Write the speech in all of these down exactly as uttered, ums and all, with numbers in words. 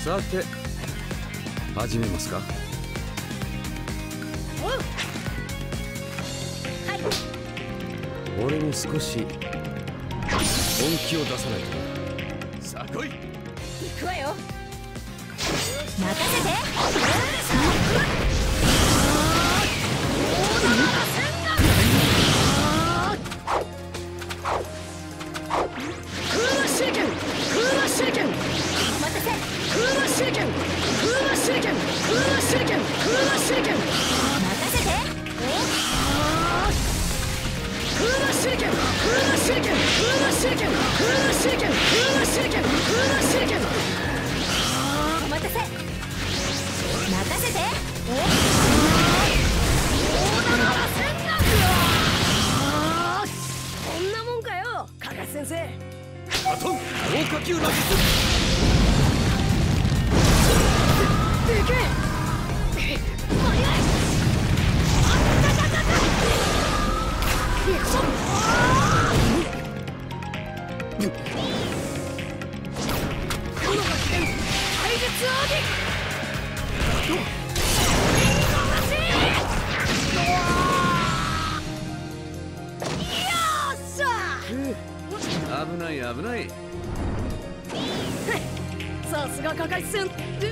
さて始めますか。 おう。はい。 俺も少し本気を出さないとな。さあ来い。 行くわよ。 任せて。 バトン強化球ラジス。 でけえ。お願い。あったたたた。行くぞ。この学園対決アーディ。 危ない危ない。 さすが破壊戦。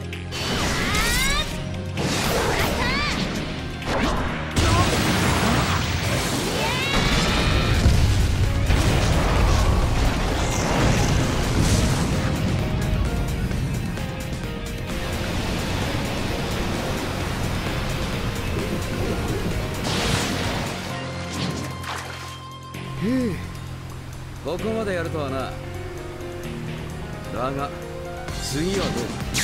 ここまでやるとはな。だが次はどうだ。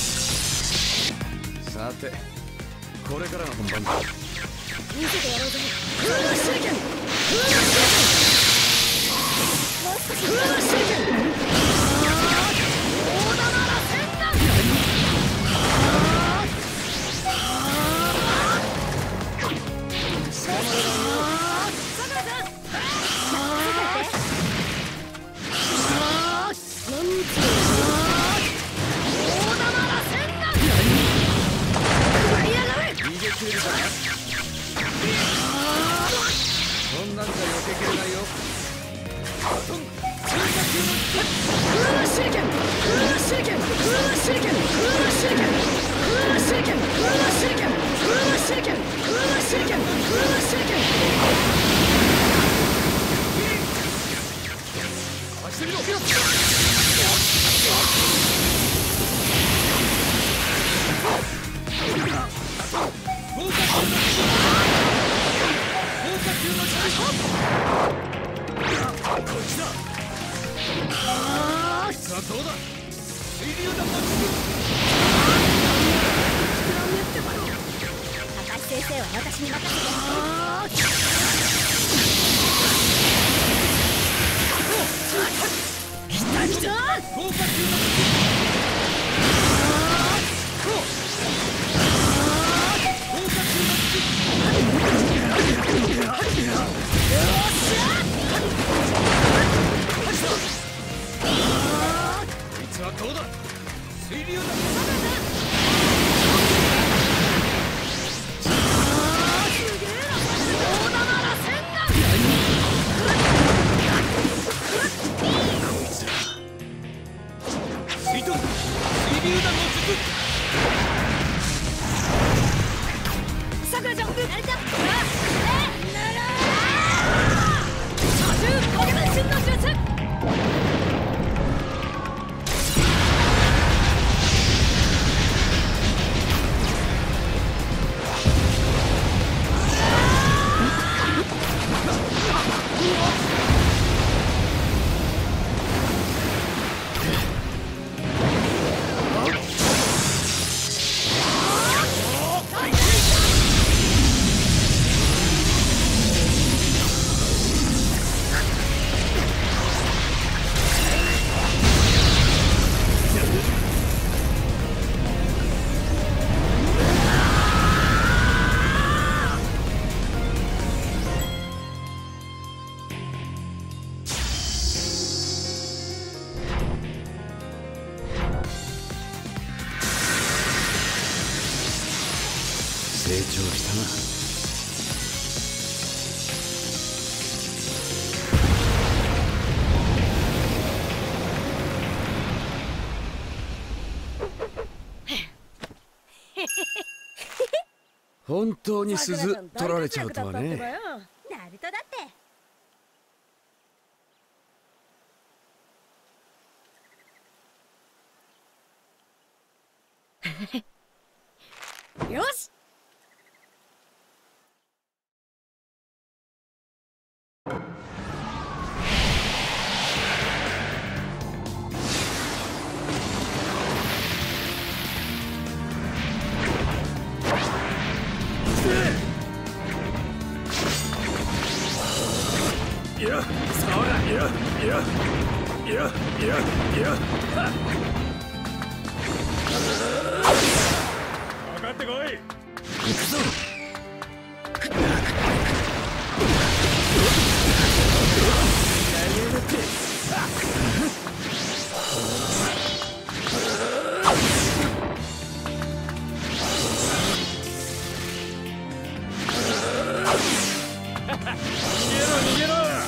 さてこれからが本番だ。 見せてやろうぜ。空の手裏剣。空の手裏剣。もう少し。空の手裏剣。大玉螺旋弾。 そんなんじゃ避けきれないよ。バトン空の手裏剣。空の手裏剣。空の手裏剣。空の手裏剣。空の手裏剣。空の手裏剣。空の手裏剣。空の手裏剣。空の手裏剣。空の手裏剣。 走ってみろ。さあどうだ。水流弾の高橋先生は私に任せて。 来た来た。 豪華級のどうだ。水流だ。 長したな。本当に鈴取られちゃうとはね。 ナルトだってよし。 いや、そら、いや、いや、いや、いや、いや、かかってこい。行くぞ。逃げろ逃げろ。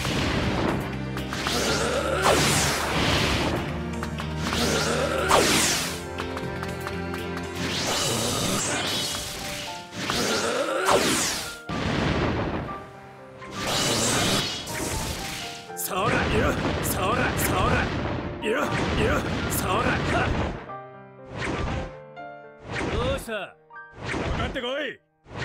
そら、いや、そら、そら、いや、いや、そら。どうした？かかってこい。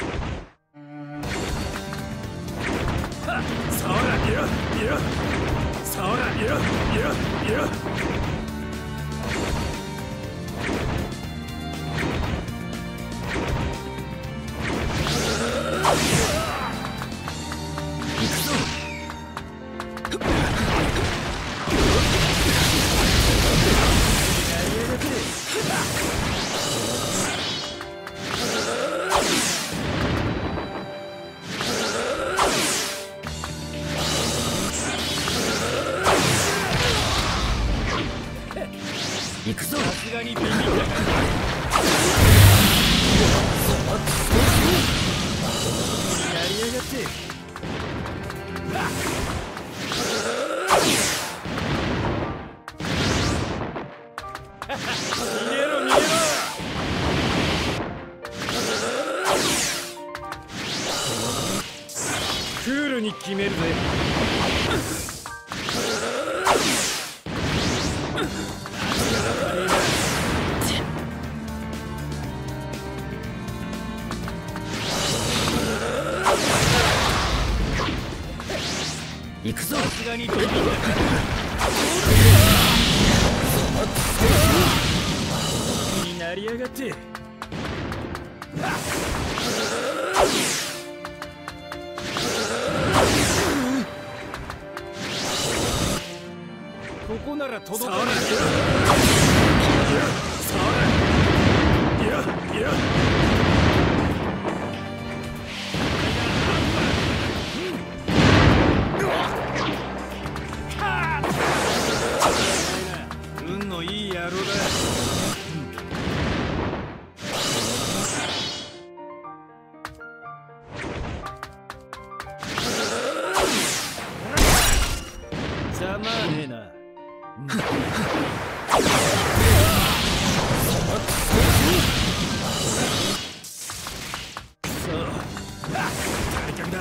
そら、いや、いや、そら、いや、いや、いや。行くぞ。行くぞ。さすがにビビったか。やりやがって。逃げろ逃げろ。クールに決めるぜ。行くぞ。さすがにビビったか。になりやがって。ここなら届かない。いや、いや、いや。運のいい野郎だ。ざまあねえな。そう、大逆だ。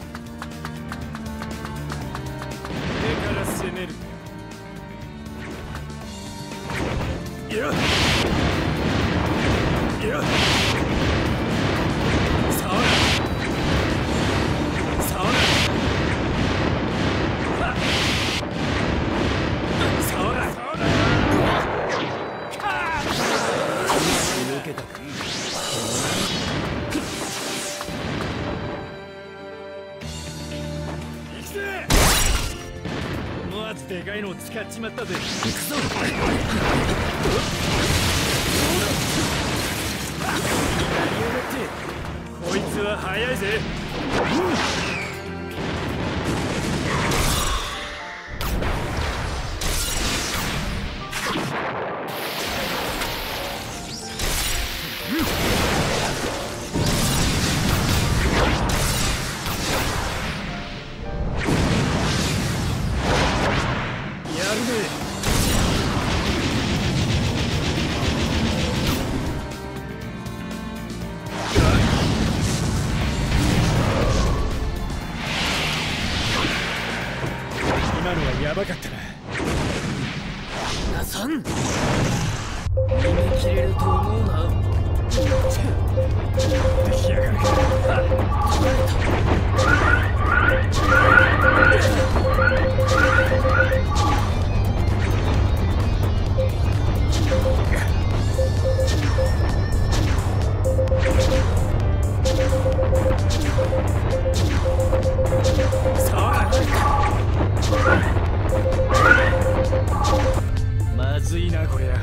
上から攻める。いや、いや、さあ、さあ、さあ、さあ、抜けたか。行くぜ。思わずでかいのを使っちまったぜ。行くぞ。こいつは速いぜ。 今のはヤバかったな。 皆さん逃げ切れると思うな。 出来上がるか。 取られまずいなこりゃ。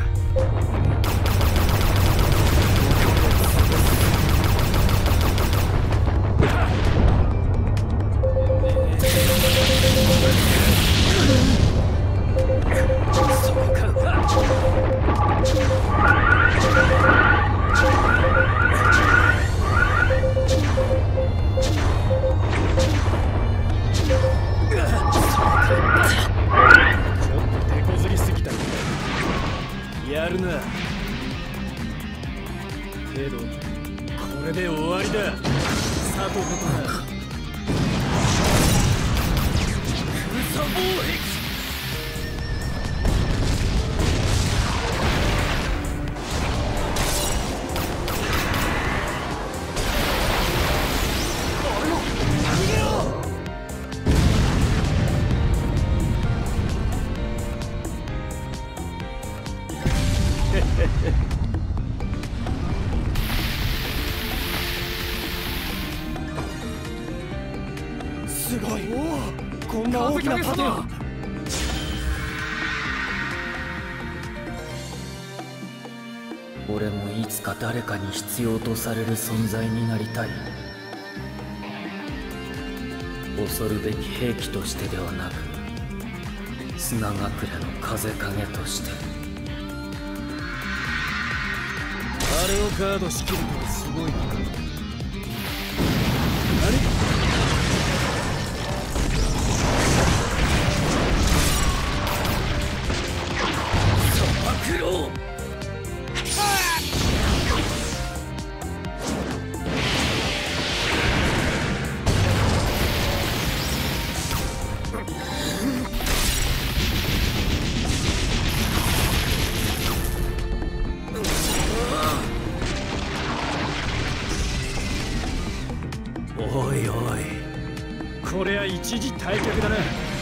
そこか。 やるな。けどこれで終わりだ。佐藤ことな。 封鎖防壁。 すごい。こんな大きな盾を。 俺もいつか誰かに必要とされる存在になりたい。恐るべき兵器としてではなく、砂隠れの風影として。 あれをガードしきるのはすごいな。あれ苦労。 おいおい、これは一時退却だな。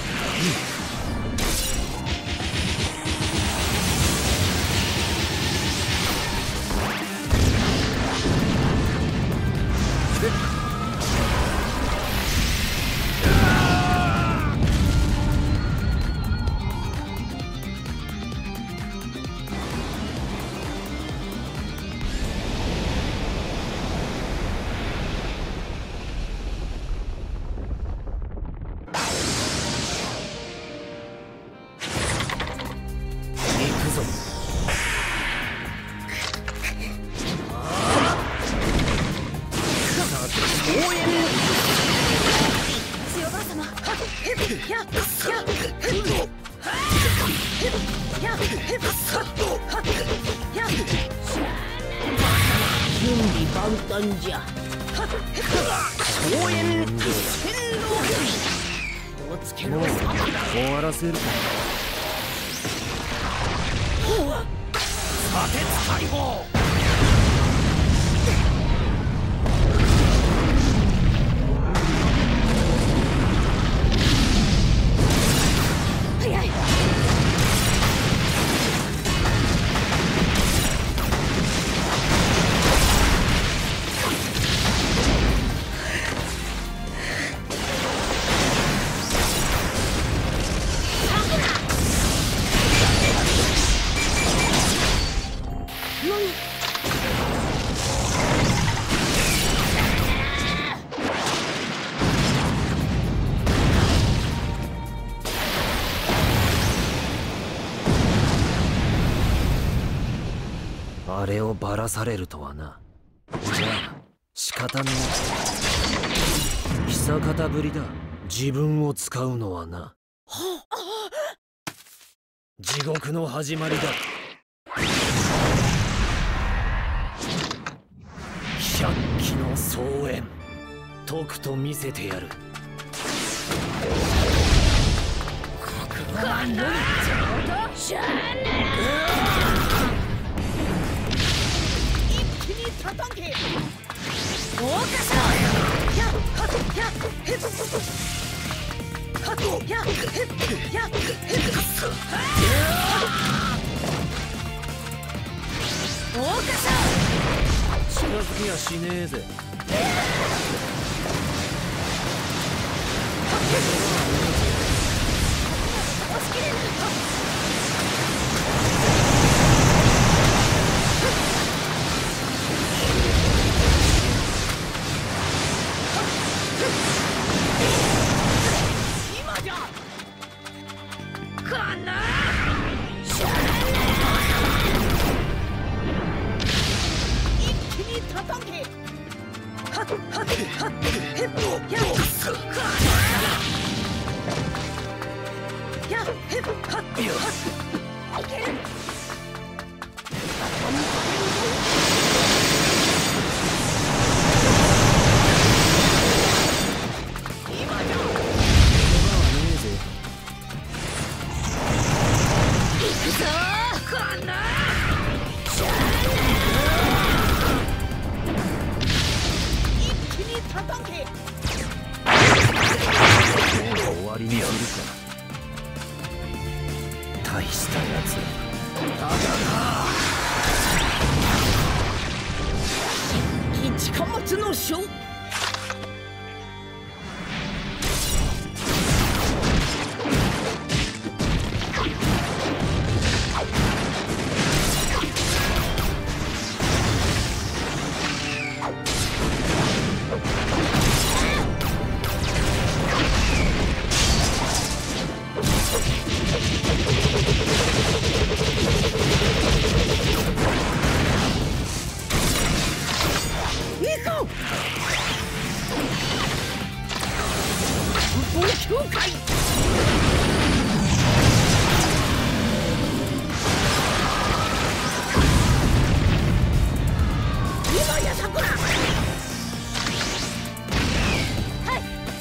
準備万端じゃ。応援天皇おつけの様だ。 終わらせるか。 砂鉄解放。早い。 あれをばらされるとはな。じゃあ仕方ねえ。久方ぶりだ、自分を使うのはな。地獄の始まりだ。百鬼の総演、とくと見せてやる。 かなしゃあねえ一気に叩け大岡さんやっはっやっへっはっやっへっやっへっ大岡さん近づきやしねえぜ。 今じゃかな一気に叩けはっはっはっへっやっやっへっはっよしいける今じゃ行くぞこんなしゃあ一気に叩け終わりにするか。大したやつだな。 近松の将行こう不法境界今やさくらはい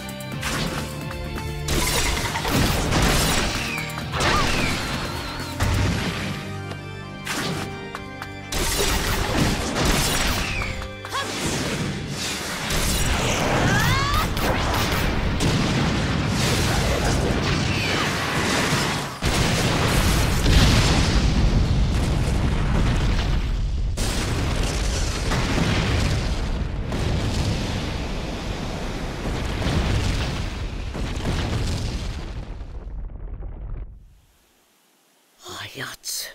あやつ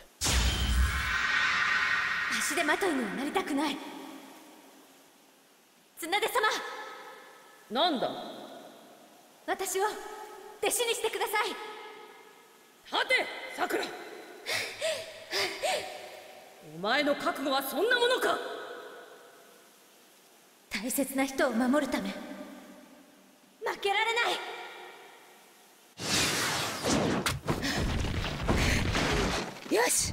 足手まといにはなりたくない。綱手様、 なんだ私を弟子にしてください。 立てさくらお前の覚悟はそんなものか。 大切な人を守るため負けられない。 よし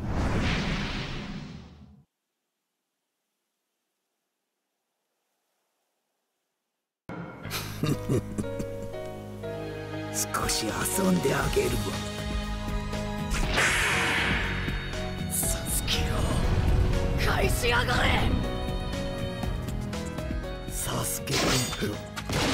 少し遊んであげるわ。 サスケを返しやがれ。 サスケ君と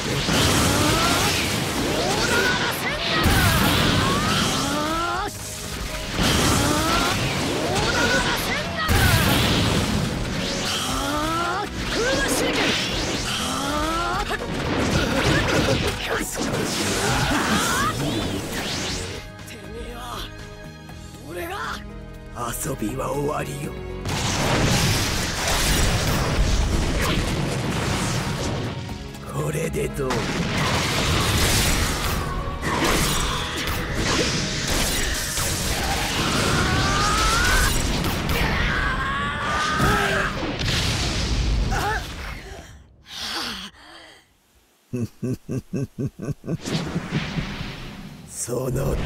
遊びは終わりよ。これでどう？その程度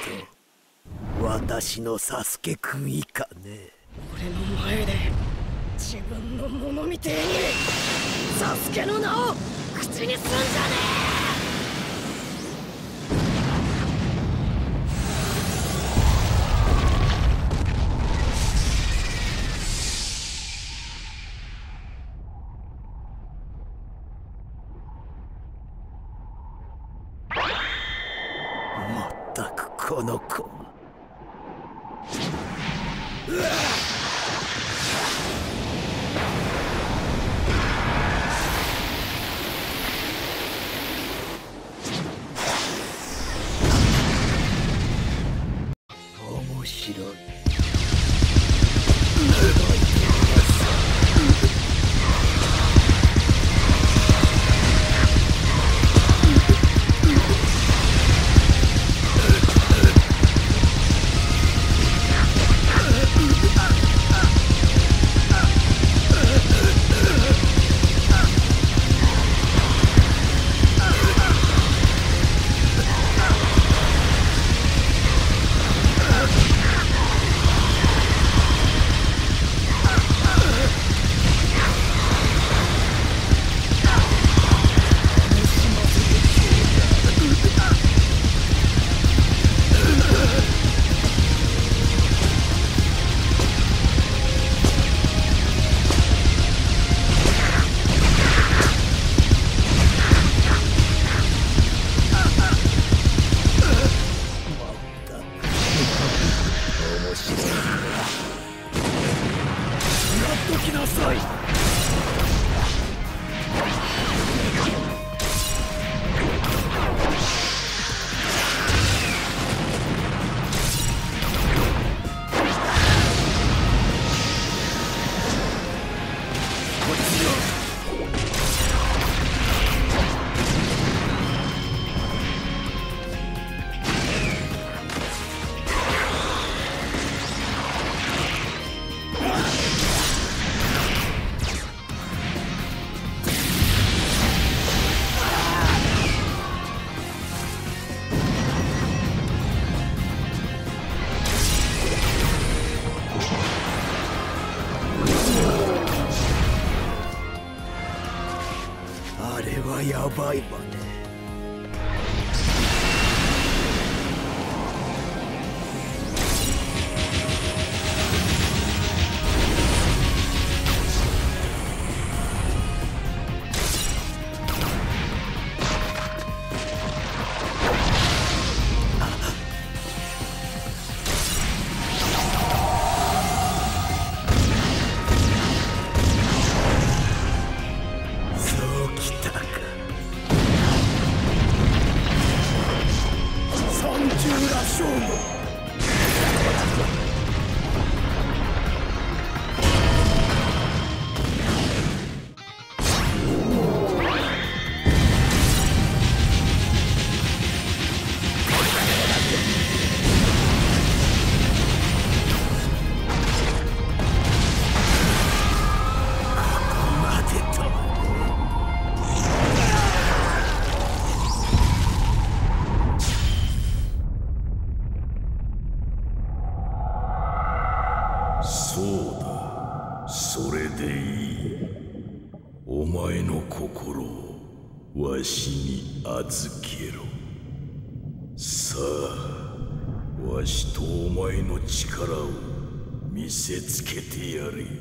私のサスケくん以下ね。 俺の前で自分のものみてえにサスケの名を口にすんじゃねえ。 の子。面白い。あれはやばいわね。 そうだ、それでいい。お前の心をわしに預けろ。さあ、わしとお前の力を見せつけてやれ。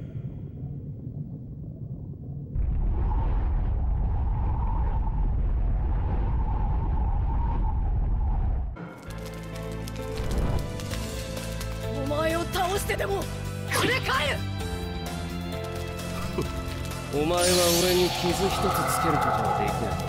お前を倒してでもくれ返る。 お前は俺に傷一つつけることはできない。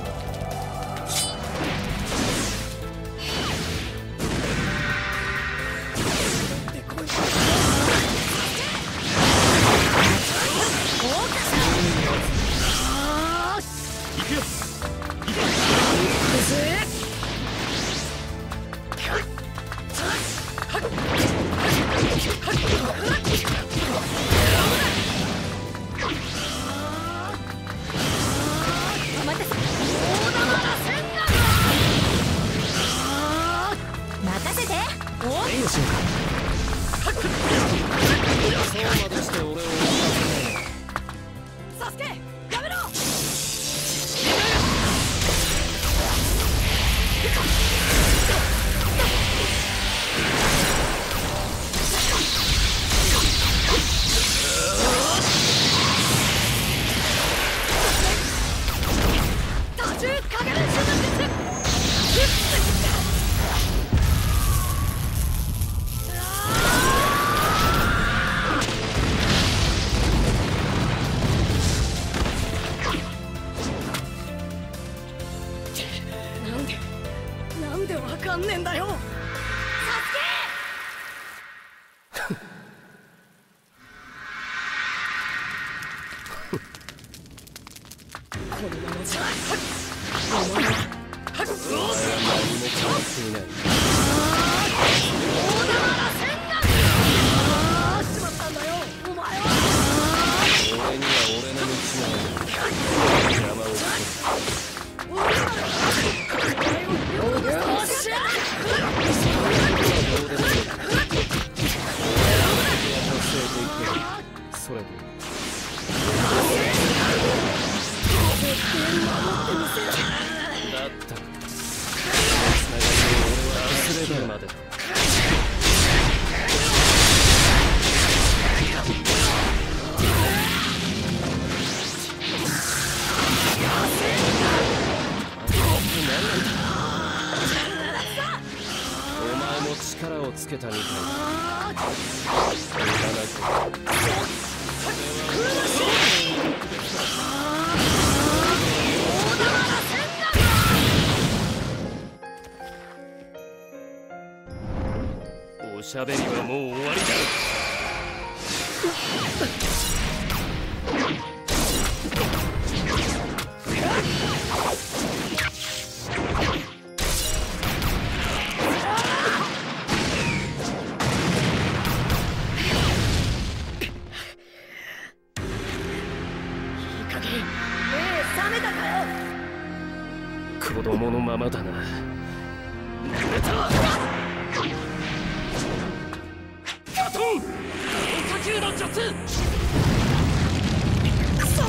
お前も力をつけたみたいだ。おしゃべりはもう終わりだ。子供のままだな。濡れた。カトン変化球の術。クソ。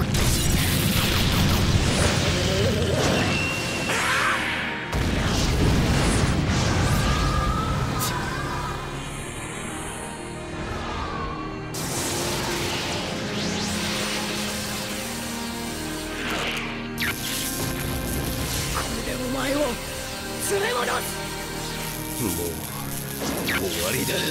もう終わりだ。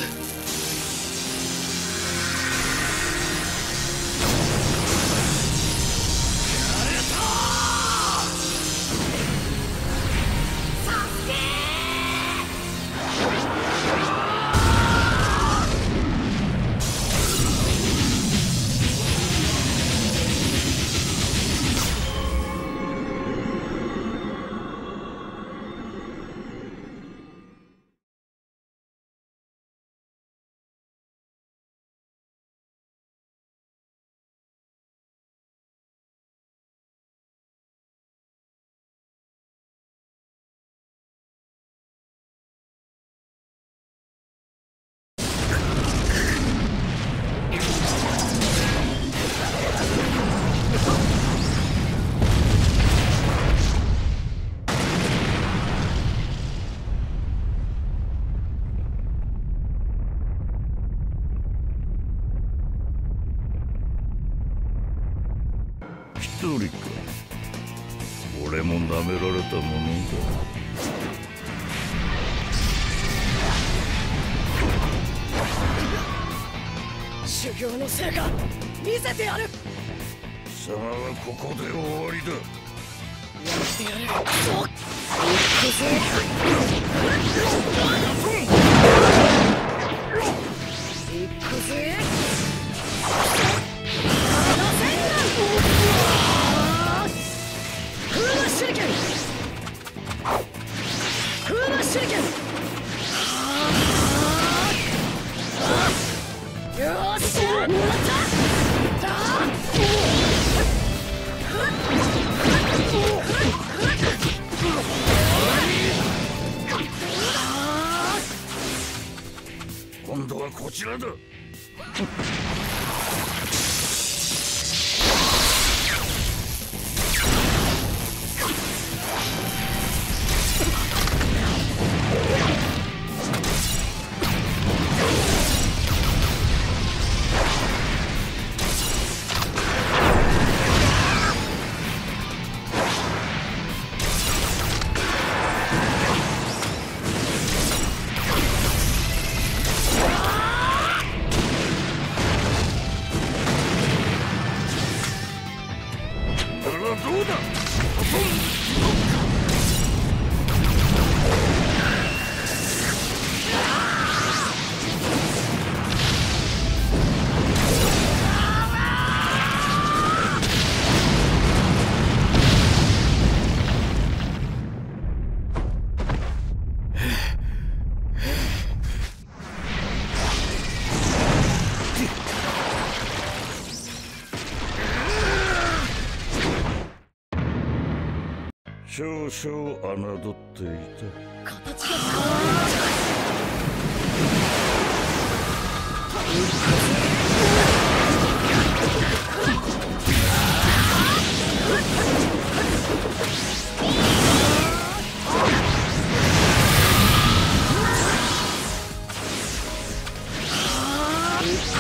一人か。俺も舐められたものだ。 修行の成果見せてやる。 貴様はここで終わりだ。 やってやる。行くぜ。行くぜ。風魔手裏剣。風魔手裏剣。よし、もらった。 今度はこちらだ。どうだ。少々侮っていた。 形が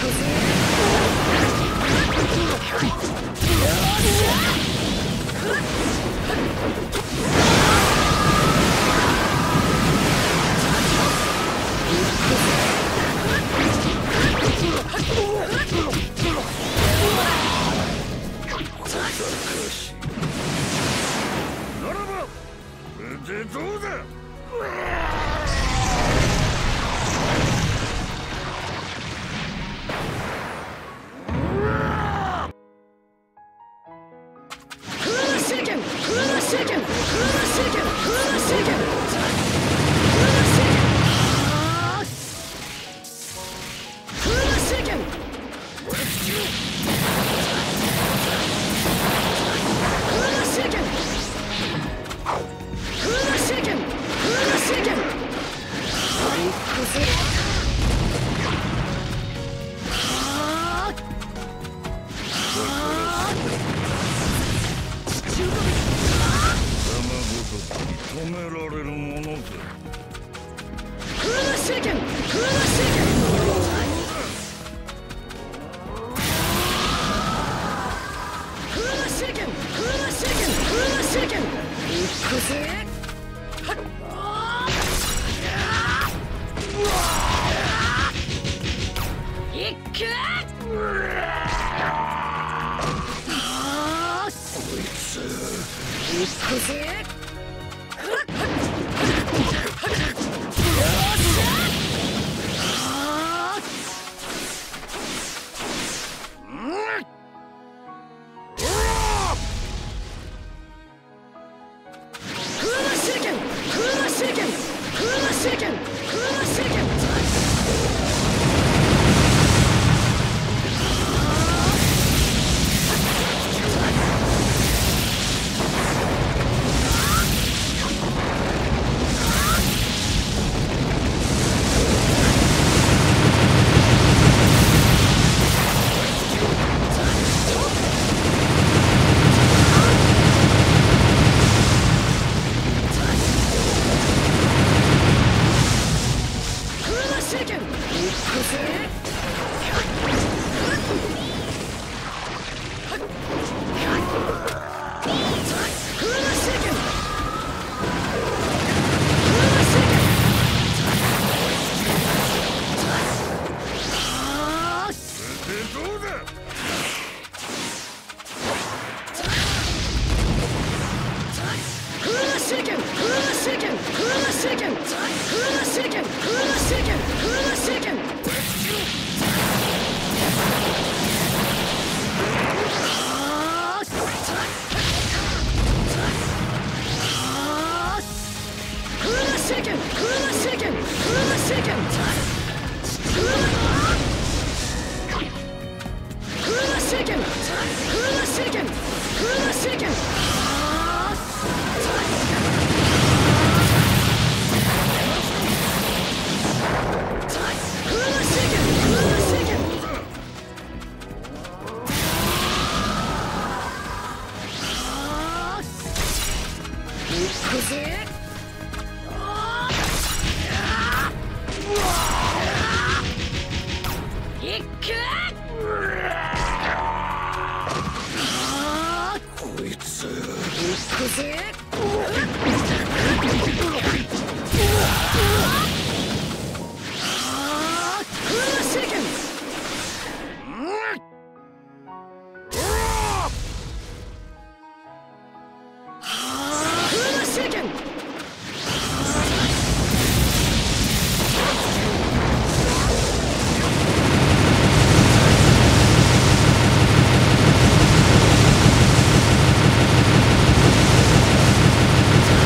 Time!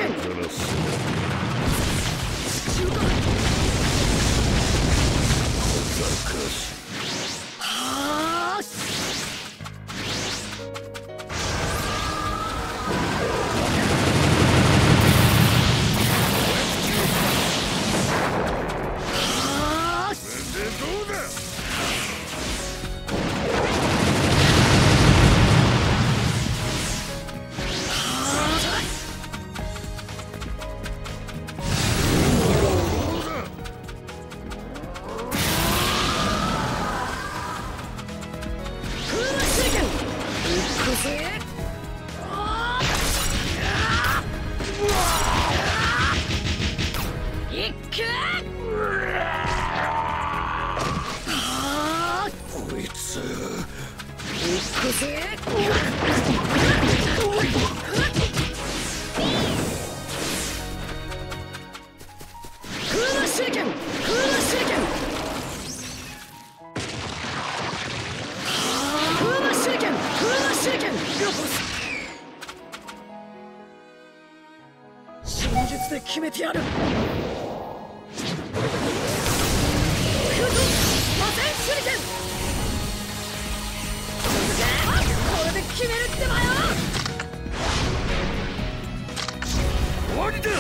決めてやる。これで決めるってばよ。終わりだ。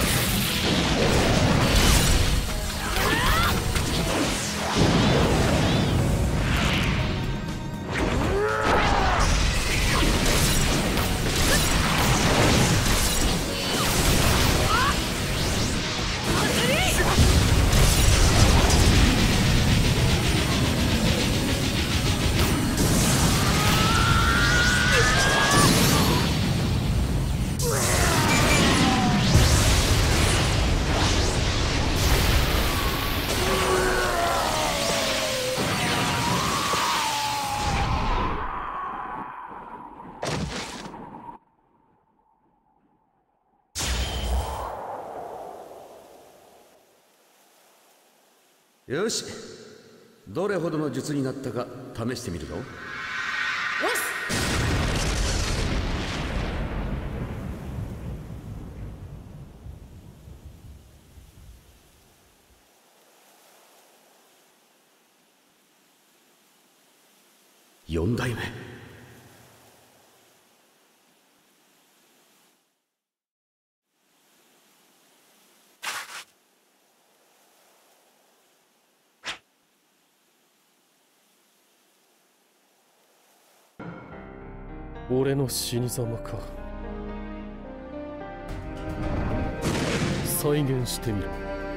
よし、どれほどの術になったか試してみるぞ。四代目。 俺の死に様か。再現してみろ。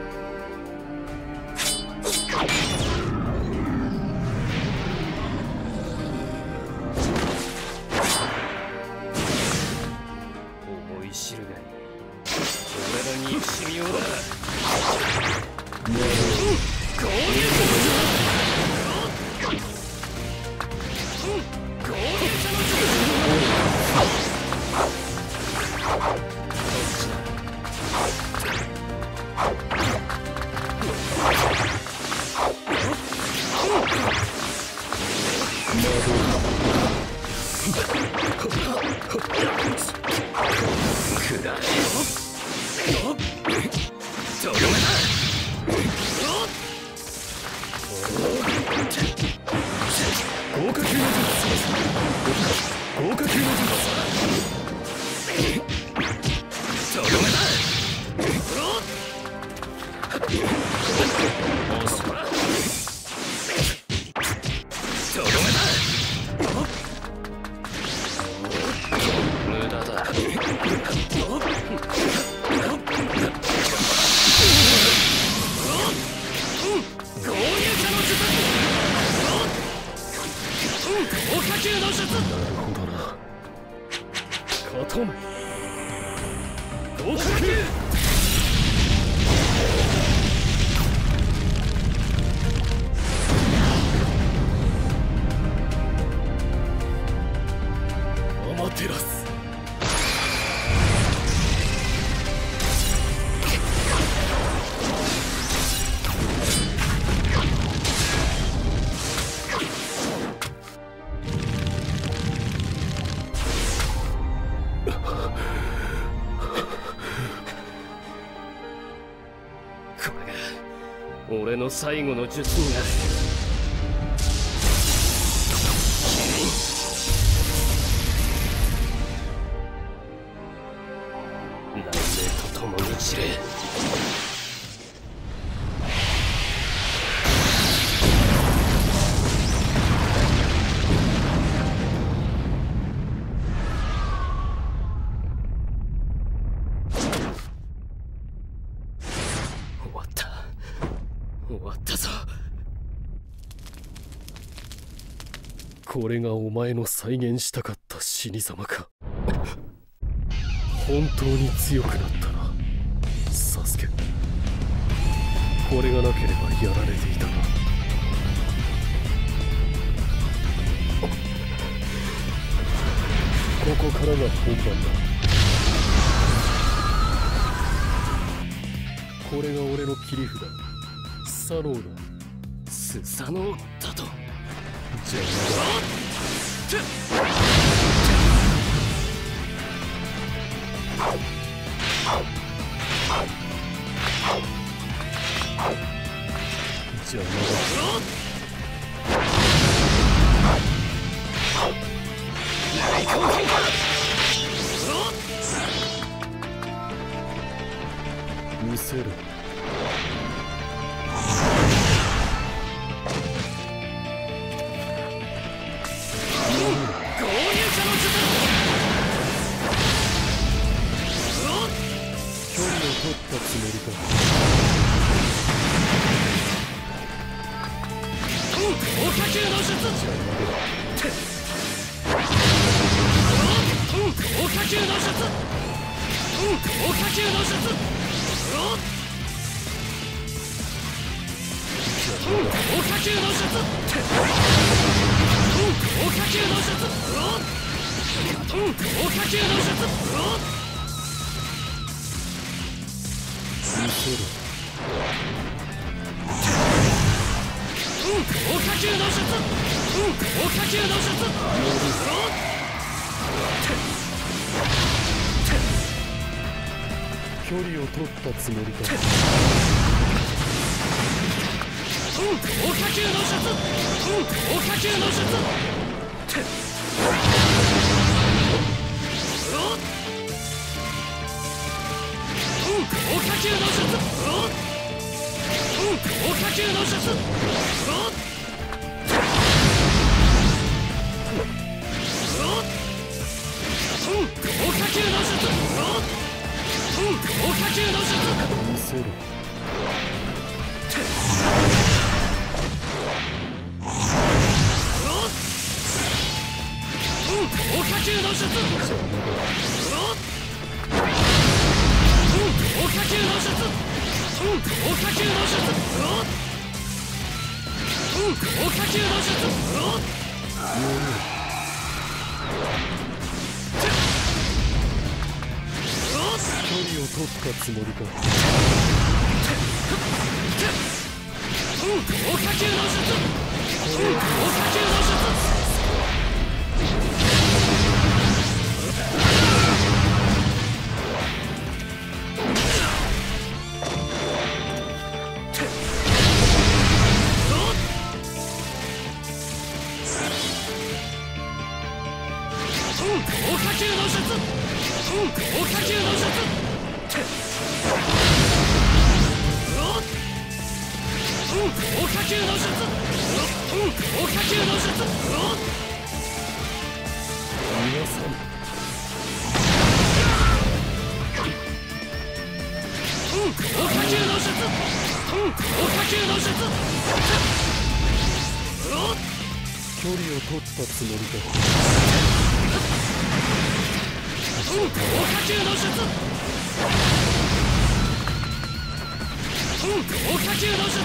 思い知るがいい。俺の憎しみをだ。攻撃俺の最後の術になる。雷鳴と共に散れ。終わった。終わったぞ。 これがお前の再現したかった死に様か。本当に強くなったな、サスケ。これがなければやられていたな。ここからが本番だ。これが俺の切り札、スサノオだ。 スサノオだと。 じゃあ邪魔だ。見せる。距離を取ったつもりか。 おかきゅうの術。おかきゅうの術。おかきゅうの術。おかきゅうの術。おかきゅうの術。おかきゅうの術。 見せる。 おかきゅうの術。おかきゅうの術。 距離を取ったつもりか。 おかきゅうの術。おかきゅうの術。おかきゅうの術。おかきゅうの術。おかきゅうの術。おかきゅうの術。 見せる。 おかきゅうの術。おかきゅうの術。おかきゅうの術。おかきゅうの術。 距離を取ったつもりか。 おかきゅうの術。おかきゅうの術。おかきゅうの術。おかきゅうの術。おかきゅうの術。おかきゅうの術。 皆さん。 おかきゅうの術。おかきゅうの術。 距離を取ったつもりか。 おかきゅうの術。おかきゅうの術。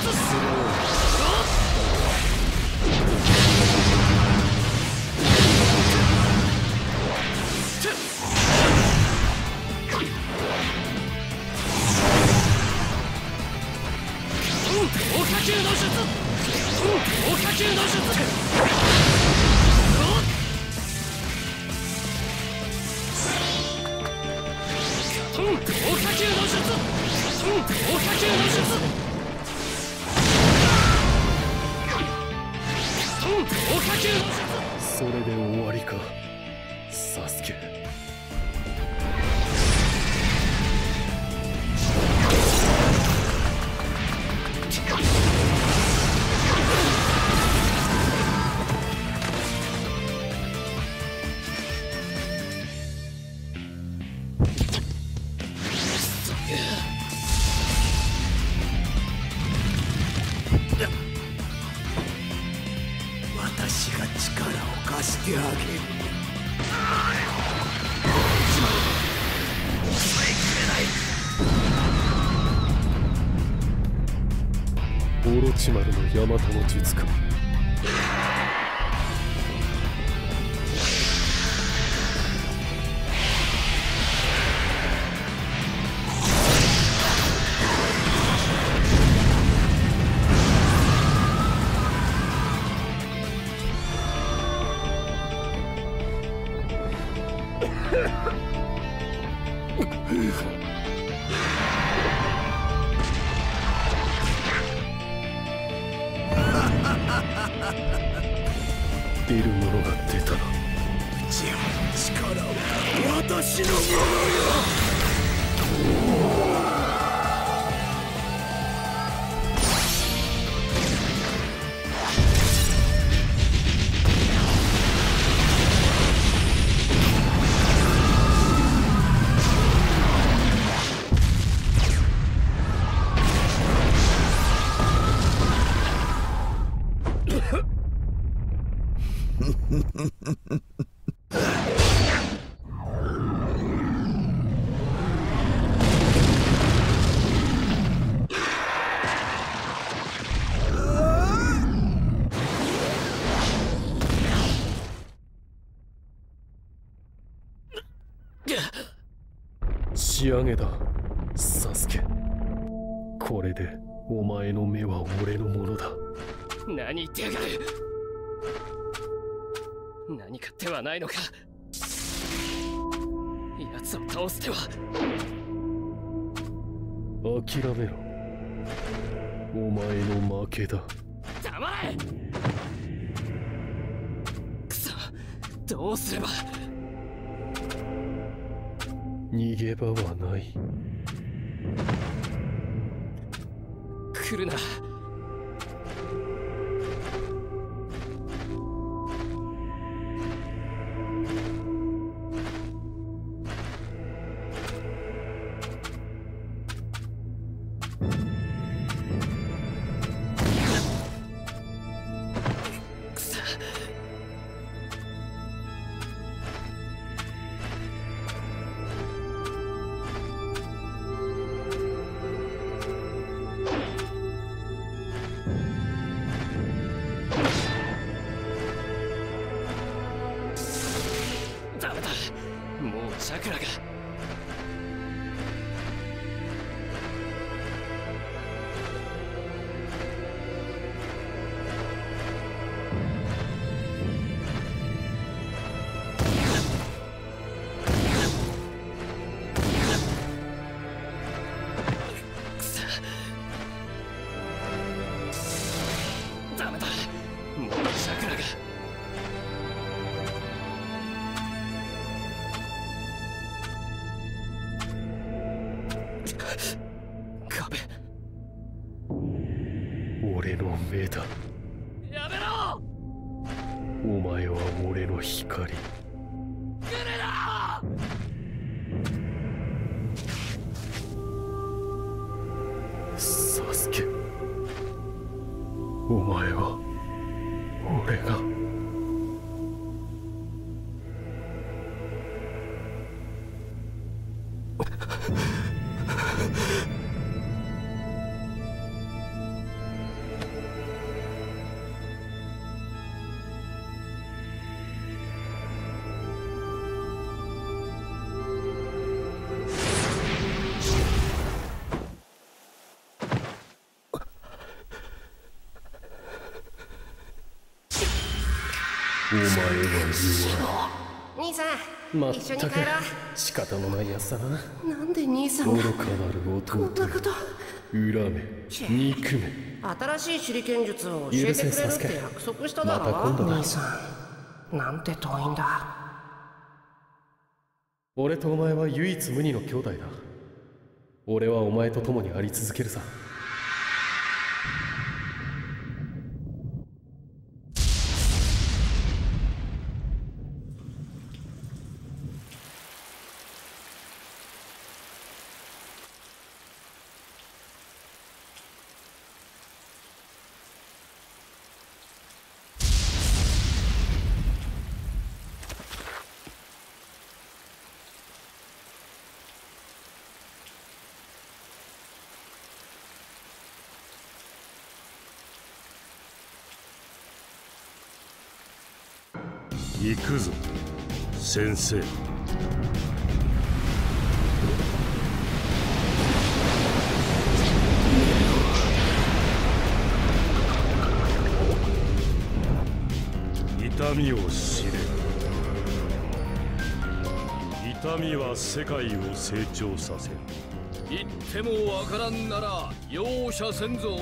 おかきゅうの術。おかきゅうの術。おかきゅうの術。おかきゅうの術。 それで終わりか、サスケ。 私が力を貸してあげる。 オロチマルのヤマタの術か。出るものが出たな。 じゃあ力を私のものよ。 仕上げだ、サスケ。これでお前の目は俺のものだ。 何言ってやがる。何か手はないのか。奴を倒す手は。 諦めろ、お前の負けだ。 黙れ。くそ、どうすれば。 逃げ場はない。 来るな。ダメだ、もうチャクラが。くそ、ダメだ、もうチャクラが。壁。 俺の目だ。 やめろ。 お前は俺の光。 来るな。 サスケ、お前は俺が。お前は言わ兄さん、 まっ一緒にたく帰ろ仕方のないやつだな。 う。なんで兄さんが愚かなる弟こんなこと。 恨め憎め。 新しい手裏剣術を教えてくれるって約束しただろ。 また今度だ兄さん、なんて遠いんだ。 俺とお前は唯一無二の兄弟だ。俺はお前と共にあり続けるさ。 行くぞ先生。痛みを知れ。痛みは世界を成長させる。 言ってもわからんなら容赦せんぞ。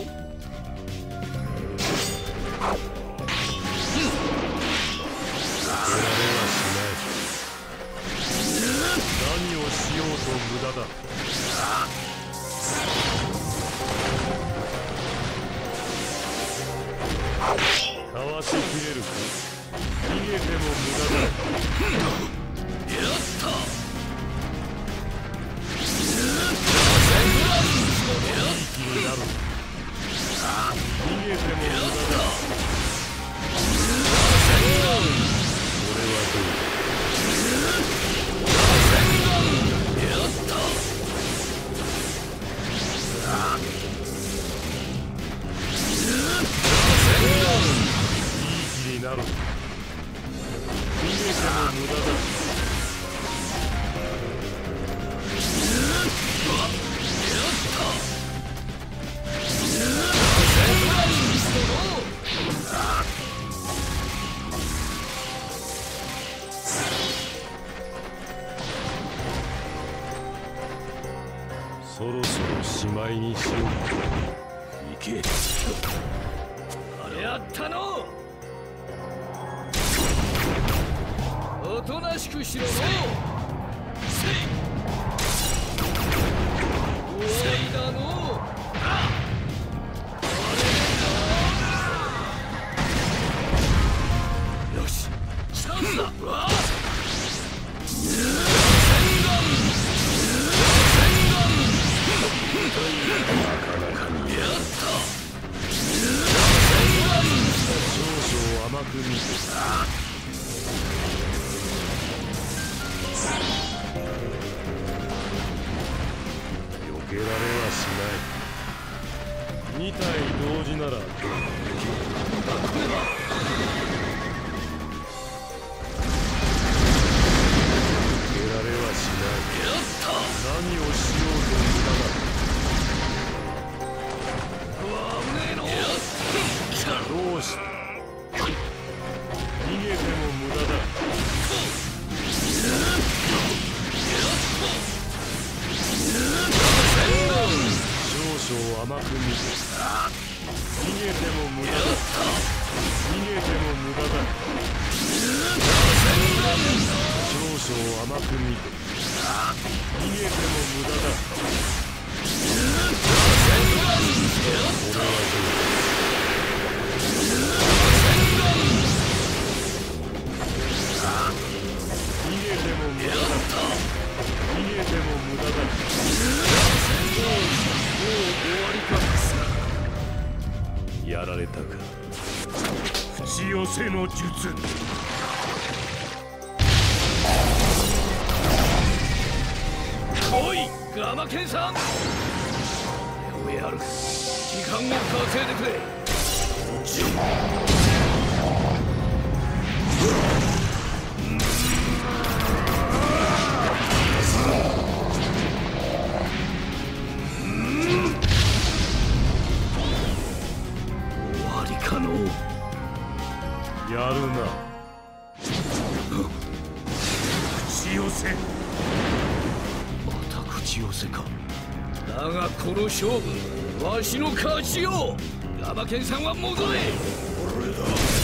何をしようと無駄だ。かわしきれるか。逃げても無駄だ。 やったいい気になる。逃げても無駄だ。これはどうだ。いい気になる。逃げても無駄だ。そろそろしまいにしよう。行け。 やったの。おとなしくしろの。せい終わりだの。よしチャンスだ。わあなかなかにやった。少々甘く見てた。避けられはしない。に体同時ならどうかできる。避けられはしない。何をしようと無駄だ。どうした。逃げても無駄だ。少々甘く見て。逃げても無駄だ。逃げても無駄だ。少々甘く見て。逃げても無駄だ。俺はどうだ。逃げても無駄だ。逃げても無駄だ。もう終わりか。やられたか。口寄せの術。 おいガマケンさん、これをやる。時間を稼いでくれ。終わりかの。 やるな。 がこの勝負わしの勝ちよ。ヤマケンさんは戻れ。 俺だ。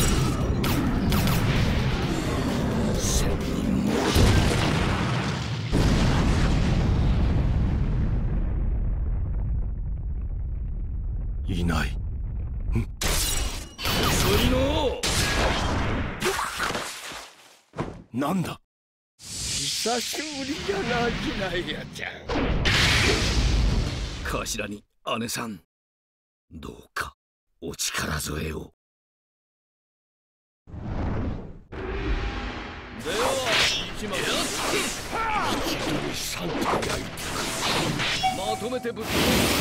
千人戻れ。いない。 遅いの。 なんだ。 久しぶりじゃな、ジナイヤちゃん。 頭に姉さん、どうかお力添えを。では行きます。 一度に三体焼いてまとめてぶっ飛ば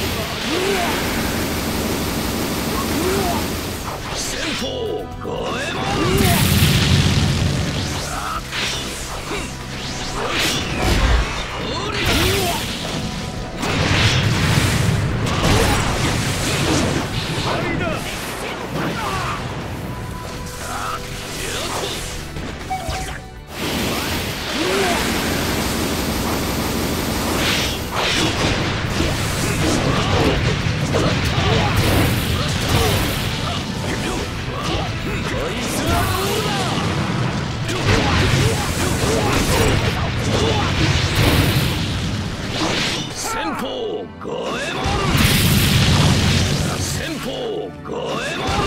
す。先方五右衛門。先方五右衛門。先方五右衛門。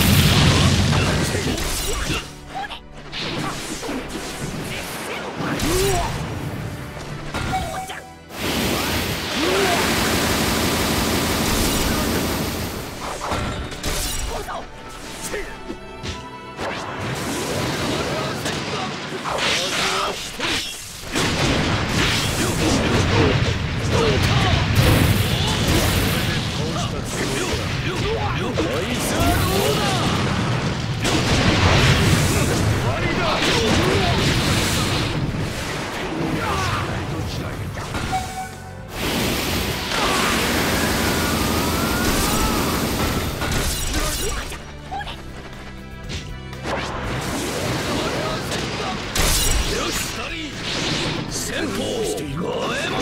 先方五右衛門。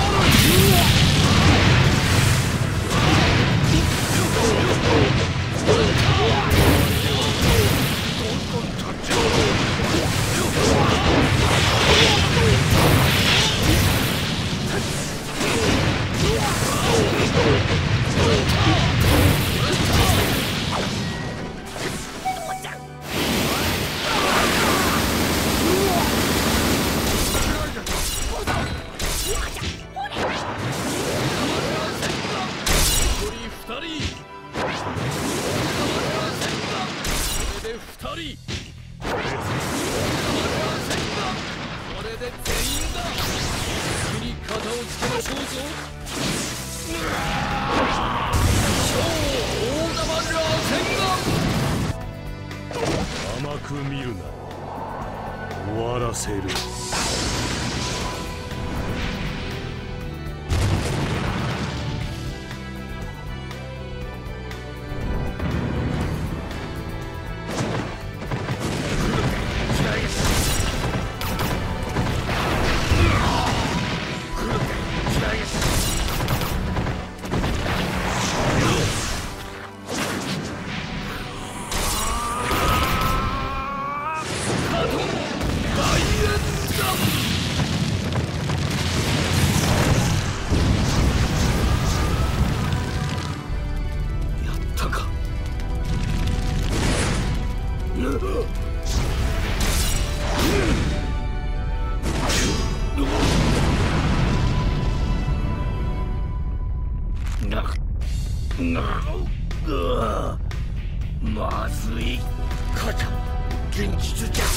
甘く見るな。終わらせる。まずい。肩、現実じゃ。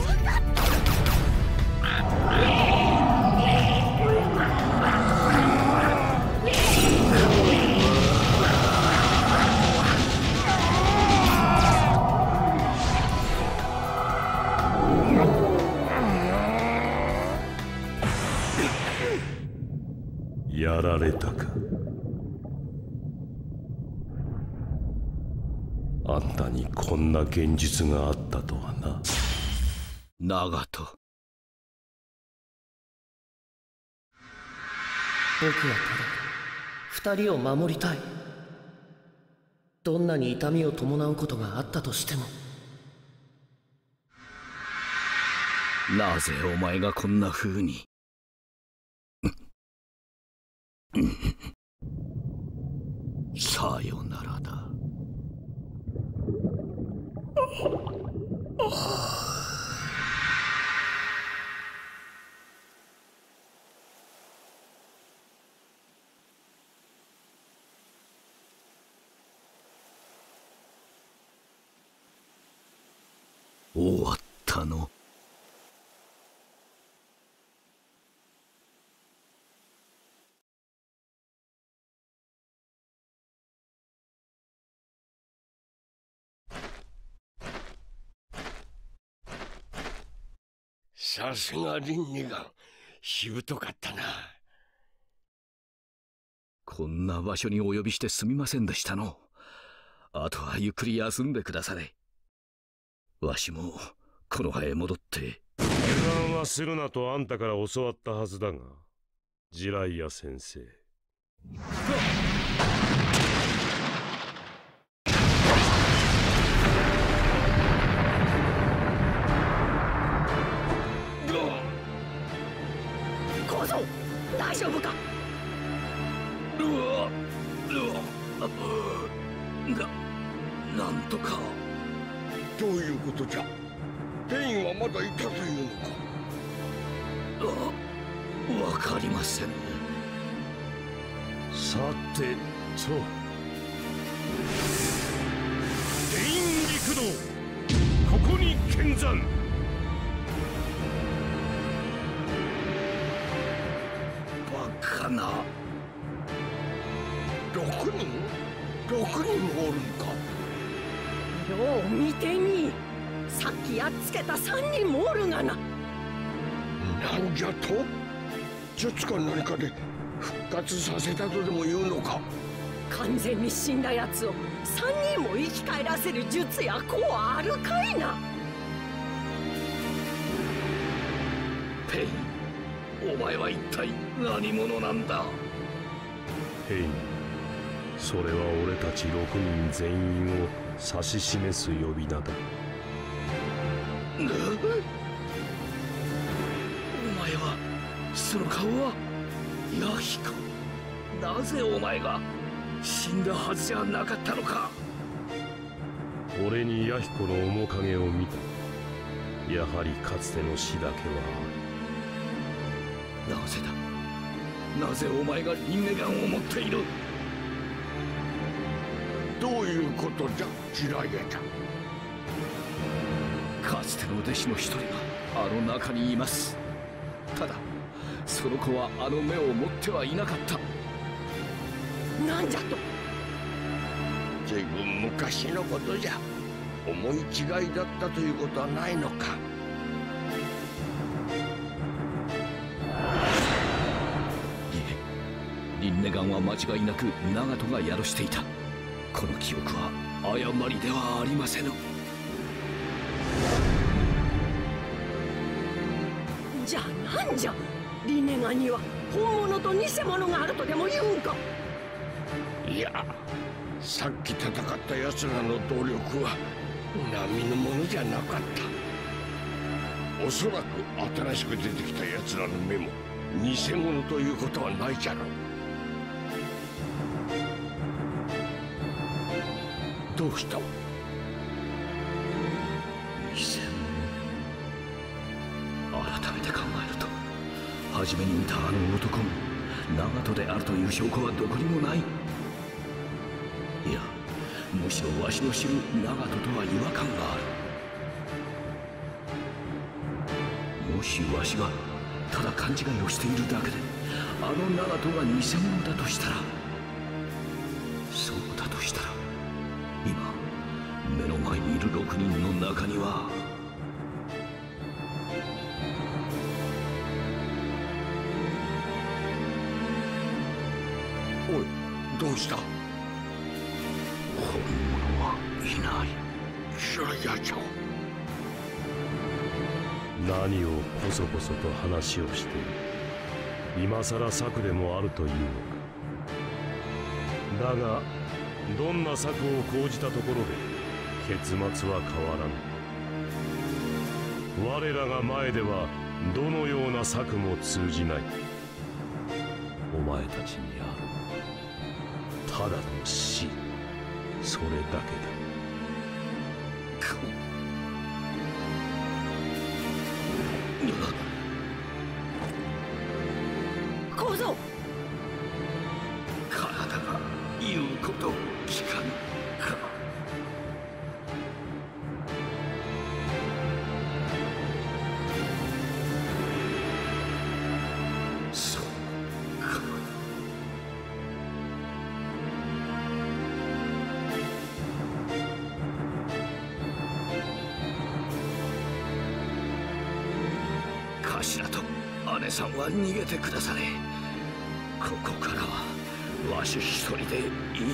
やられたか。あんたにこんな現実があったとはな。 長門。 僕はただ二人を守りたい。どんなに痛みを伴うことがあったとしても。 なぜお前がこんな風に。さよならだ。終わったの。 さすがリンネガン、しぶとかったな。 こんな場所にお呼びしてすみませんでしたの。あとはゆっくり休んでくだされ。わしもこの葉へ戻って。 油断はするなとあんたから教わったはずだが、ジライア先生。 小僧、大丈夫か。 うわな、なんとか。 どういうことじゃ。ペインはまだいたというのか。 あ、わかりません。 さてと、ペイン陸道、ここに見参。 バカな。 六人六人もおるんか。 よう見てみ。さっきやっつけた三人もおるがな。 なんじゃと。術か何かで復活させたとでも言うのか。 完全に死んだやつを三人も生き返らせる術やこうあるかいな。 ペイン、お前は一体何者なんだ。 ペイン、それは俺たち六人全員を指し示す呼び名だ。 お前は、その顔はヤヒコ。なぜお前が死んだはずじゃなかったのか。 俺にヤヒコの面影を見た。やはりかつての死だけはなぜだ。なぜお前がリンネガンを持っている。 どういうことじゃ、ジライアちゃん。 かつての弟子の一人があの中にいます。ただその子はあの目を持ってはいなかった。 なんじゃと。 ずいぶん昔のことじゃ。思い違いだったということはないのか。 いえ、リンネガンは間違いなくナガトが宿していた。この記憶は誤りではありませぬ。 じゃあなんじゃ。リネガンには本物と偽物があるとでも言うんか。 いや、さっき戦った奴らの動力は並のものじゃなかった。おそらく新しく出てきた奴らの目も偽物ということはないじゃろう。どうした。 偽物。改めて考えると、初めに見たあの男もナガトであるという証拠はどこにもない。いや、むしろわしの知るナガトとは違和感がある。もしわしがただ勘違いをしているだけであのナガトが偽物だとしたら、そうだとしたら今目の前にいるろくにんの中にはおい、どうした。 本物はいない。 ジライアちゃん。 何をこそこそと話をしている。今さら策でもあるというのか。 だがどんな策を講じたところで結末は変わらぬ。我らが前ではどのような策も通じない。お前たちにあるただの死、それだけだ。 小僧、 体が言うことを聞かぬか。そうか。頭と姉さんは逃げてくだされ。ここからはわし一人でいい。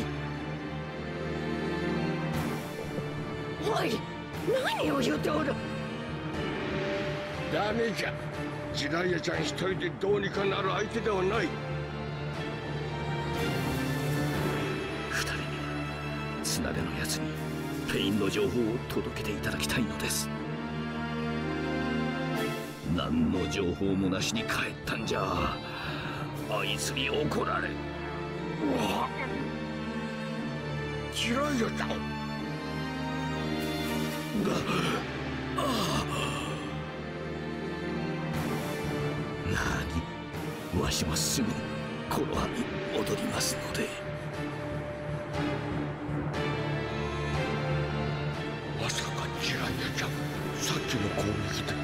おい、何を言うておる。 ダメじゃ。ジライアちゃん一人でどうにかなる相手ではない。 二人には綱手のやつにペインの情報を届けていただきたいのです。何の情報もなしに帰ったんじゃあいつに怒られ。 ジライアちゃん。 がああ何、わしもすぐにこの葉に戻りますので。 まさかジライアちゃん、さっきの攻撃で。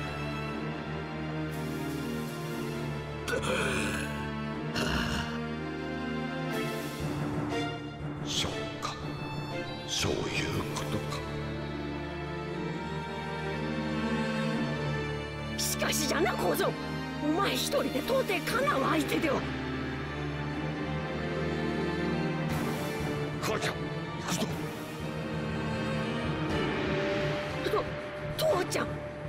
そうか、そういうことか。 しかしじゃな小僧、お前一人で到底かなう相手では。 母ちゃん、行くぞ。 と父ちゃん。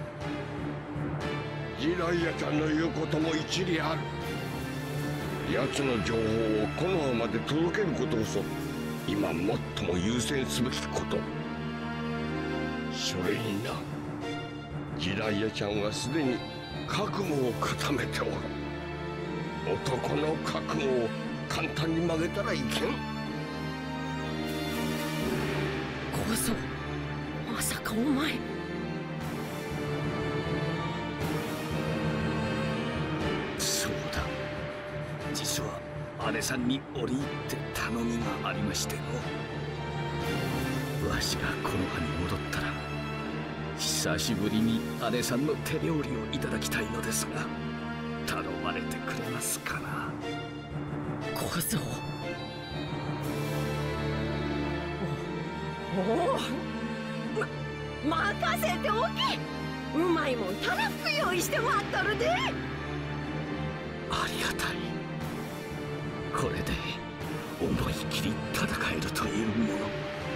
ジライアちゃんの言うことも一理ある。奴の情報をこの葉まで届けることこそ今最も優先すべきこと。それにな、ジライアちゃんはすでに覚悟を固めておる。男の覚悟を簡単に曲げたらいけん。 小僧、まさかお前。 そうだ、実は姉さんに折り入って頼みがありましての。わしがこの葉に戻ったら久しぶりに姉さんの手料理をいただきたいのですが、頼まれてくれますかな。 小僧、おお、ま、任せておけ。うまいもんたらふく用意して待っとるで。 ありがたい。これで思い切り戦えるというもの。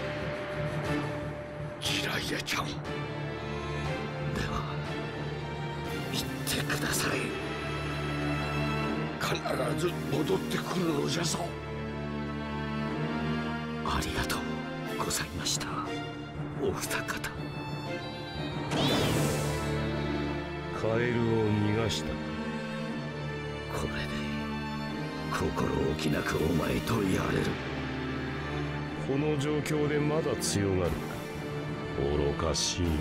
ジライアちゃん、 では言ってください。 必ず戻ってくるのじゃぞ。 ありがとうございました、お二方。 カエルを逃がした。 これで心置きなくお前とやれる。 この状況でまだ強がるか。愚かしいな。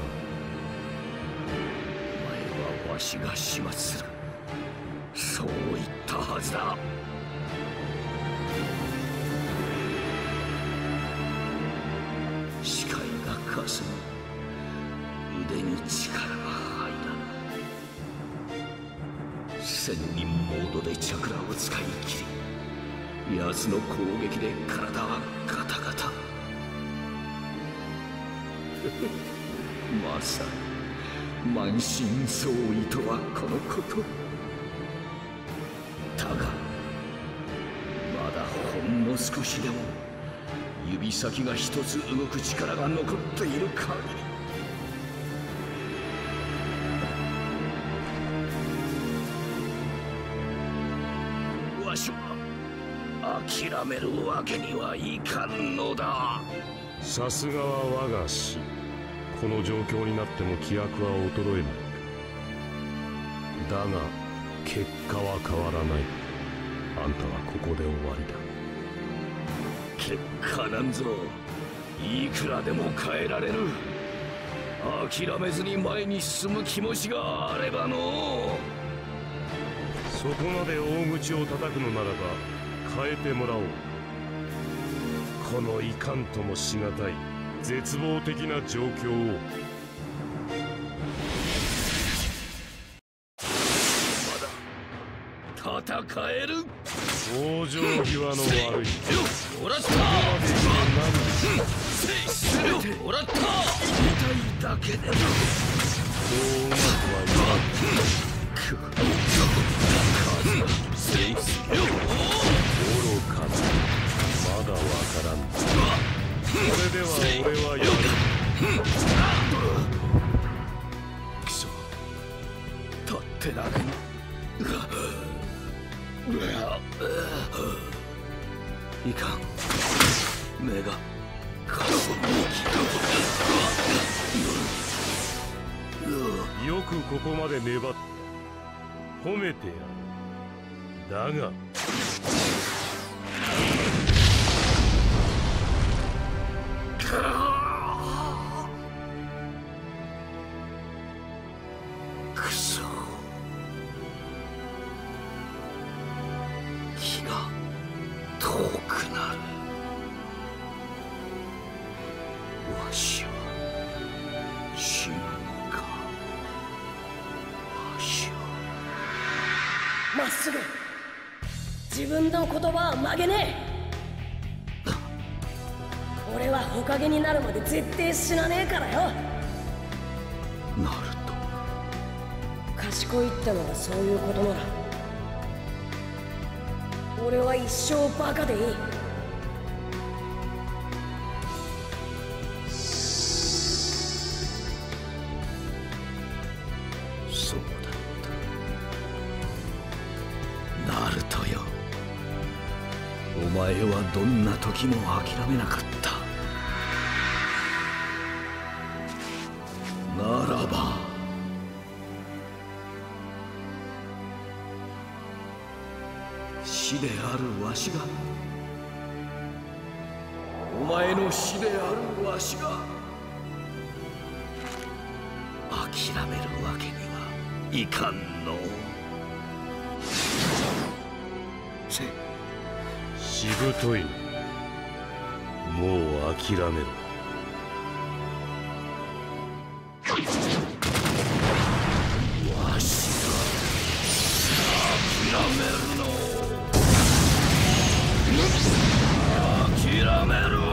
お前はわしが始末する、そう言ったはずだ。視界がかすむ、腕に力が入らぬ。千人モードでチャクラを使い切り、奴の攻撃で体はガタガタ。まさに満身創痍とはこのこと。だがまだほんの少しでも指先が一つ動く力が残っている限り、わしは諦めるわけにはいかんのだ。 さすがは我が師。この状況になっても気迫は衰えない。だが結果は変わらない。あんたはここで終わりだ。 結果なんぞいくらでも変えられる。諦めずに前に進む気持ちがあればの。 そこまで大口を叩くのならば変えてもらおう。このいかんともしがたい絶望的な状況を。 まだ戦える。 往生際の悪い。 もらった。もらった。痛いだけでもそううまくはいかん。愚かな。まだわからん。それでは俺はやる。 クソ、立ってられん。いかん、目がよくここまで粘って褒めてやる。だがくそ、気が遠くなる。わしは死ぬのか。わしはまっすぐ自分の言葉は曲げねえ。俺はほかげになるまで絶対死なねえからよ。 ナルト、 賢いってのがそういうことなら俺は一生バカでいい。 そうだった。ナルトよ、お前はどんな時も諦めなかった。ならば死であるわしが、お前の死であるわしが諦めるわけにはいかんの。せしぶといな。もう諦めろ。 わしが諦めるの。諦めろ。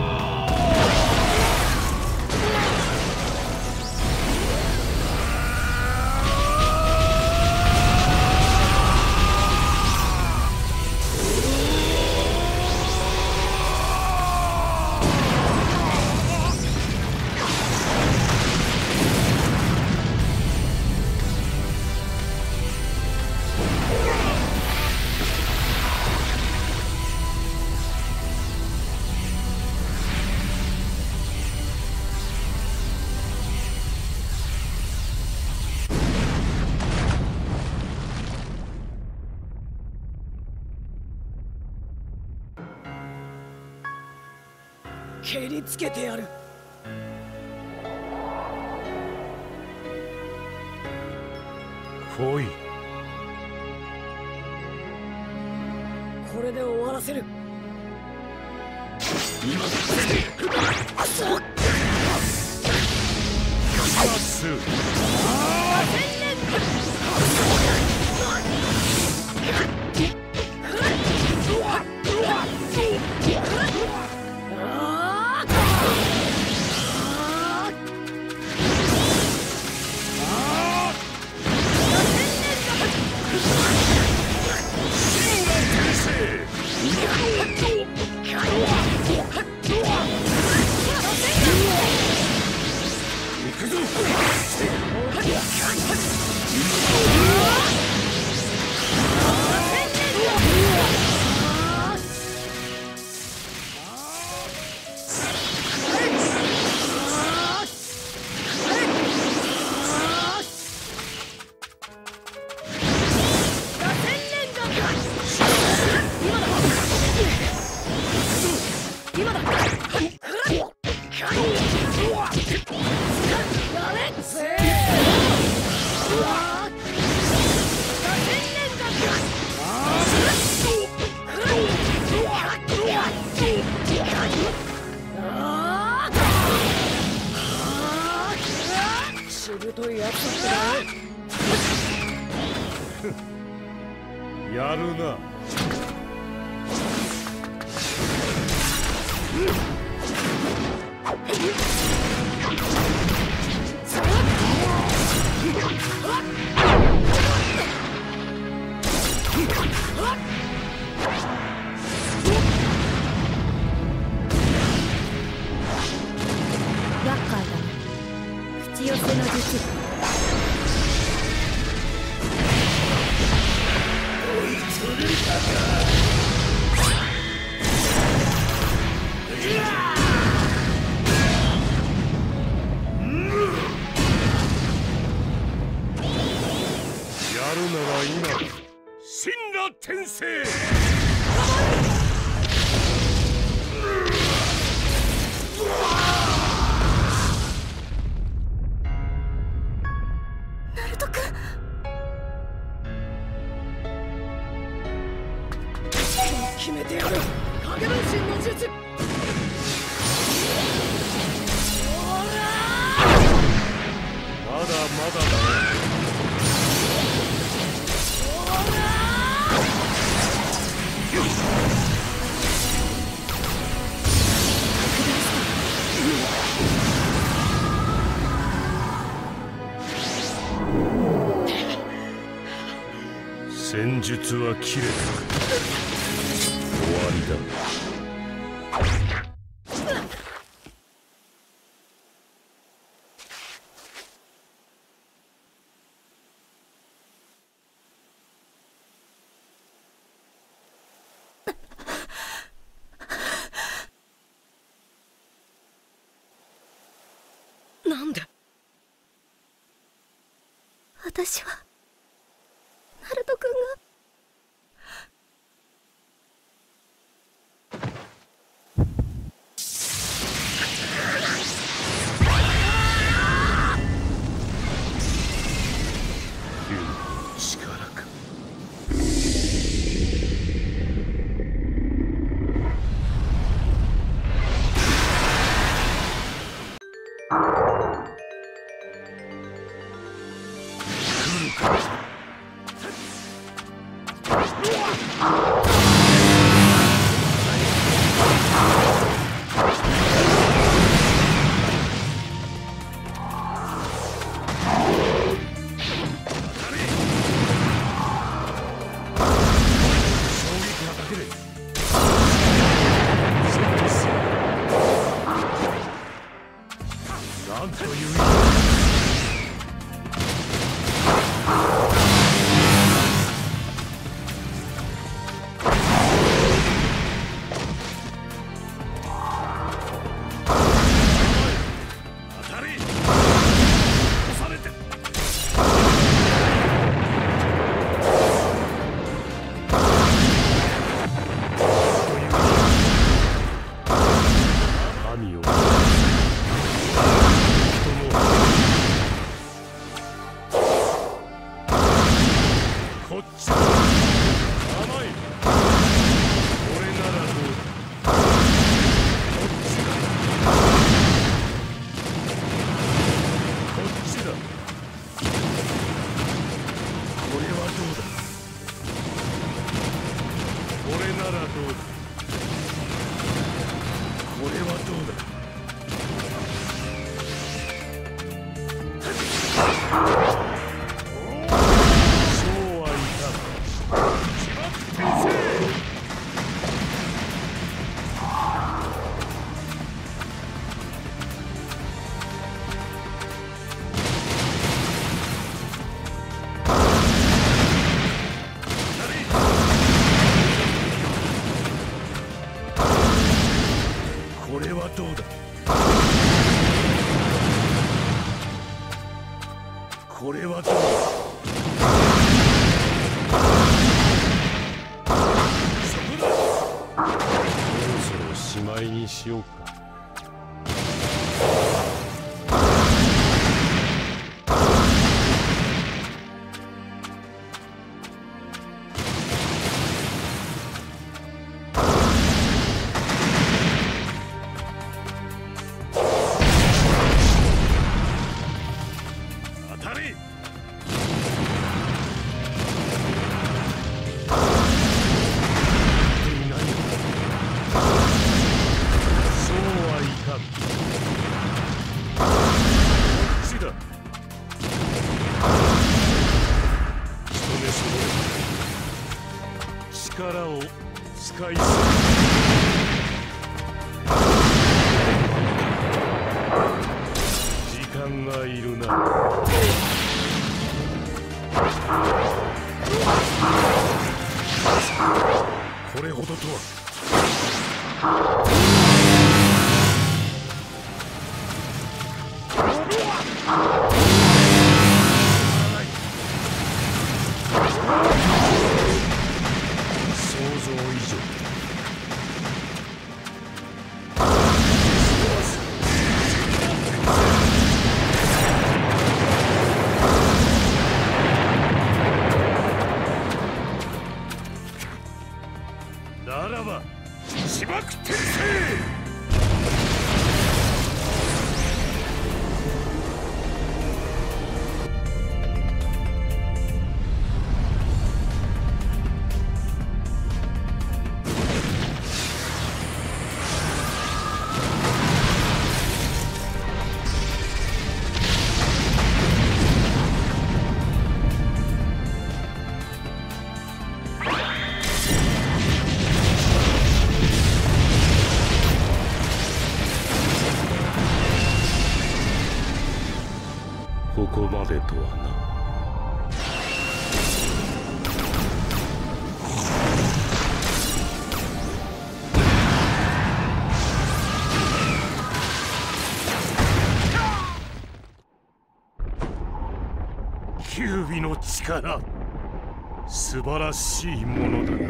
蹴りつけてやる。 来い。 これで終わらせる。 今パス。 俺しぶといやつだってな。 やるな。 厄介だね。口寄せの術。 やるなら今だ。神羅転生。 ナルト君。 決めてやる。影分身の術。 まだまだだ。戦術は切れた。終わりだ。 なんで？ 私はナルト君が。 これはどうだ。そこだ。そろそろしまいにしようか。 こまでとはな。 キュービの力、素晴らしいものだな。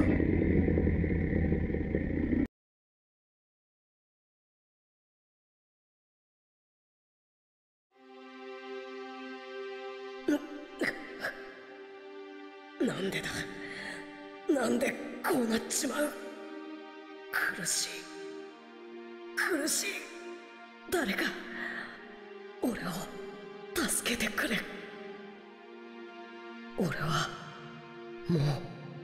なんでだ、なんでこうなっちまう。苦しい、苦しい。誰か俺を助けてくれ。俺はもう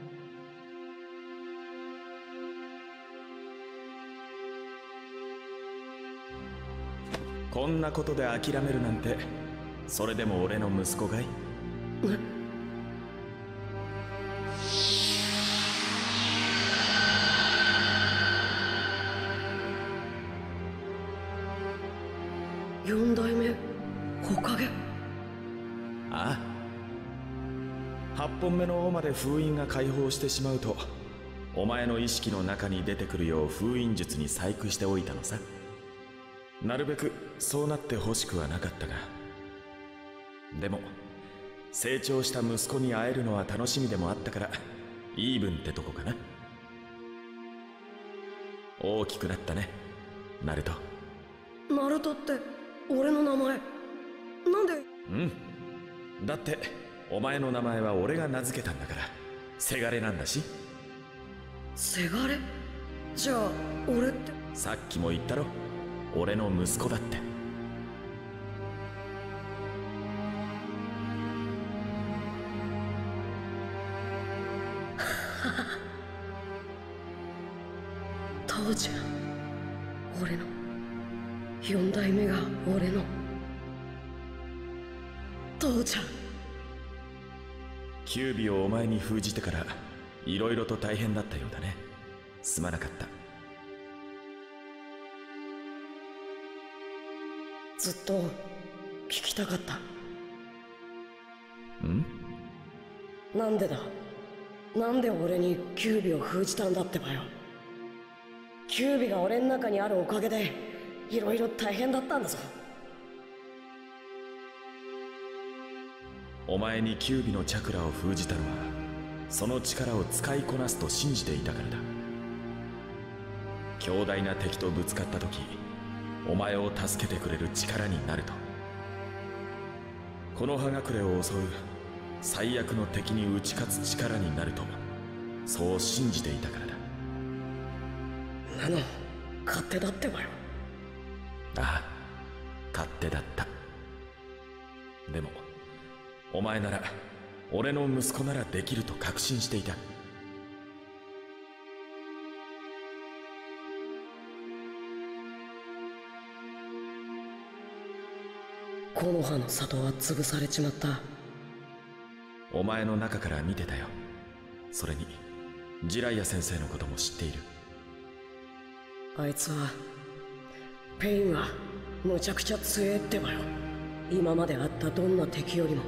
こんなことで諦めるなんて、それでも俺の息子かい？ 四代目火影。 ああ、八本目の尾まで封印が解放してしまうと、お前の意識の中に出てくるよう封印術に細工しておいたのさ。なるべくそうなってほしくはなかったが、でも成長した息子に会えるのは楽しみでもあったから、イーブンってとこかな。大きくなったね、ナルト。 ナルトって俺の名前なんで？ うん、だってお前の名前は俺が名付けたんだから、せがれなんだし。 せがれ？じゃあ俺って？ さっきも言ったろ、俺の息子だって。 父ちゃん、俺の四代目が俺の父ちゃん。 キュービをお前に封じてからいろいろと大変だったようだね。すまなかった。 ずっと聞きたかった。 ん？ なんでだ、なんで俺にキュービを封じたんだってばよ。キュービが俺の中にあるおかげでいろいろ大変だったんだぞ。 お前にキュービのチャクラを封じたのは、その力を使いこなすと信じていたからだ。強大な敵とぶつかった時、お前を助けてくれる力になると。この葉隠れを襲う最悪の敵に打ち勝つ力になると、そう信じていたからだ。 なの勝手だってばよ。 ああ、勝手だった。でもお前なら、俺の息子ならできると確信していた。 木の葉の里は潰されちまった。 お前の中から見てたよ。それにジライア先生のことも知っている。 あいつはペインはむちゃくちゃ強えってばよ。今まであったどんな敵よりも。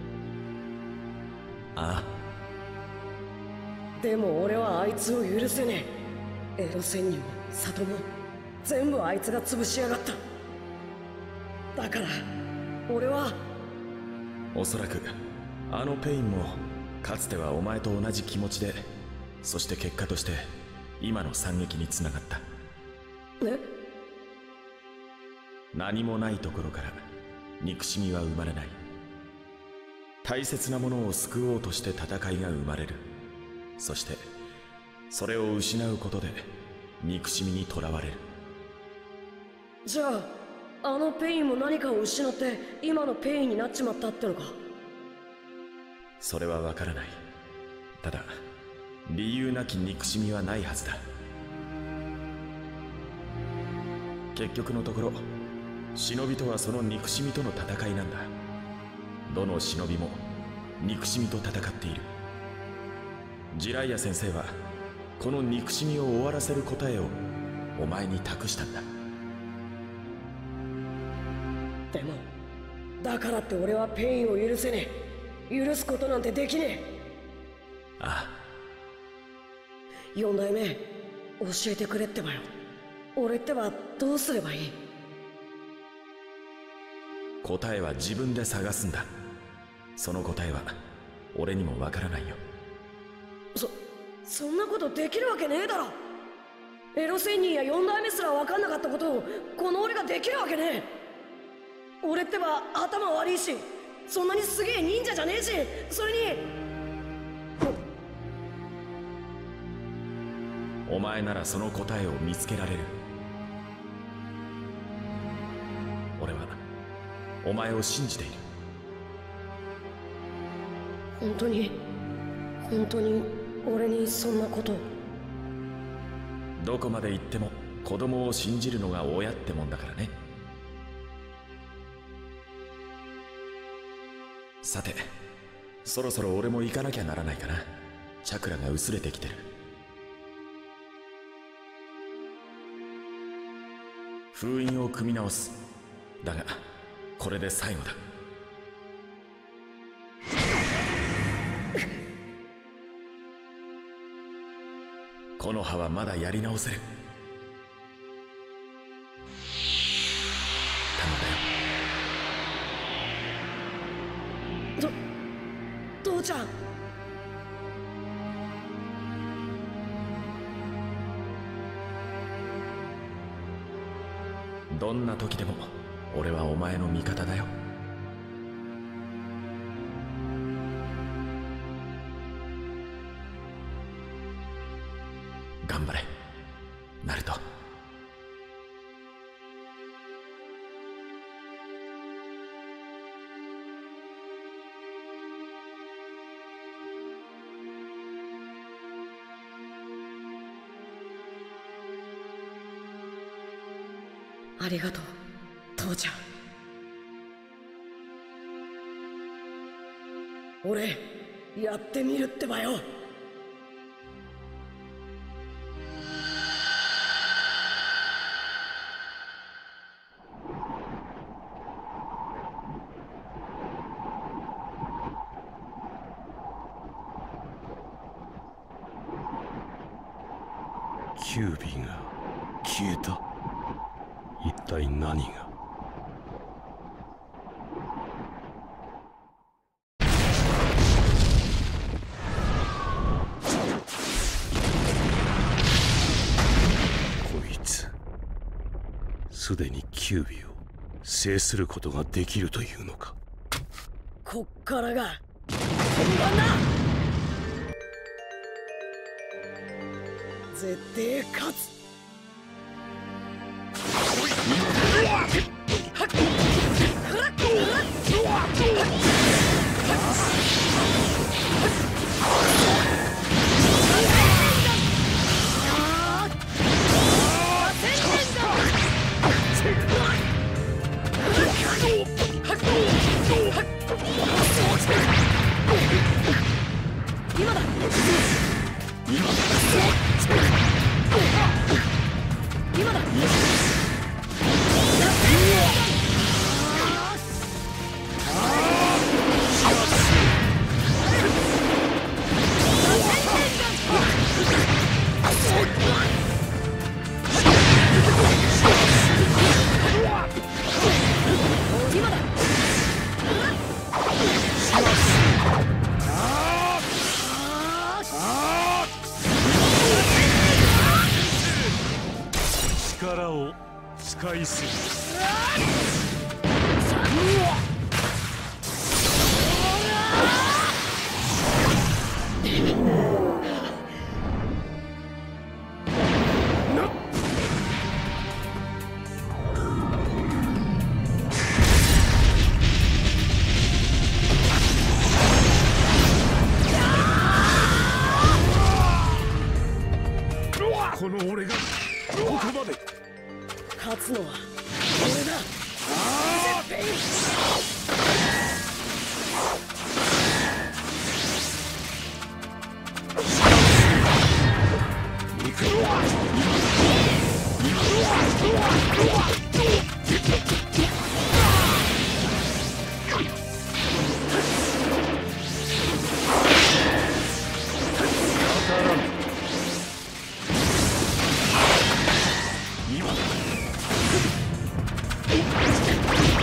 ああ。でも俺はあいつを許せねえ。エロ仙人も里も全部あいつが潰しやがった。だから俺は。 おそらくあのペインもかつてはお前と同じ気持ちで、そして結果として今の惨劇につながった。 え？ 何もないところから憎しみは生まれない。大切なものを救おうとして戦いが生まれる。そしてそれを失うことで憎しみにとらわれる。 じゃああのペインも何かを失って今のペインになっちまったってのか？ それはわからない。ただ理由なき憎しみはないはずだ。結局のところ、忍びとはその憎しみとの戦いなんだ。どの忍びも憎しみと戦っている。ジライア先生はこの憎しみを終わらせる答えをお前に託したんだ。 でもだからって俺はペインを許せねえ。許すことなんてできねえ。 ああ。四代目、教えてくれってばよ。俺ってばどうすればいい？ 答えは自分で探すんだ。その答えは俺にもわからないよ。 そ、そんなことできるわけねえだろ。エロ仙人や四代目すら分かんなかったことをこの俺ができるわけねえ。俺ってば頭悪いし、そんなにすげえ忍者じゃねえし、それにお前ならその答えを見つけられる。俺はお前を信じている。 本当に本当に俺にそんなことを。 どこまで行っても子供を信じるのが親ってもんだからね。さて、そろそろ俺も行かなきゃならないかな。チャクラが薄れてきてる。封印を組み直す。だがこれで最後だ。この葉はまだやり直せる。 頼んだよ。と父ちゃん。 どんな時でも俺はお前の味方だよ。頑張れ、ナルト。 ありがとう、父ちゃん。俺、やってみるってばよ。 キュービーが消えた。一体何が。こいつすでにキュービーを制することができるというのか。 こっからが本番だ。絶対勝つ。今だ。今だ。 力を使いすぎ。この俺がどこまで。 勝つのは俺だ。絶対。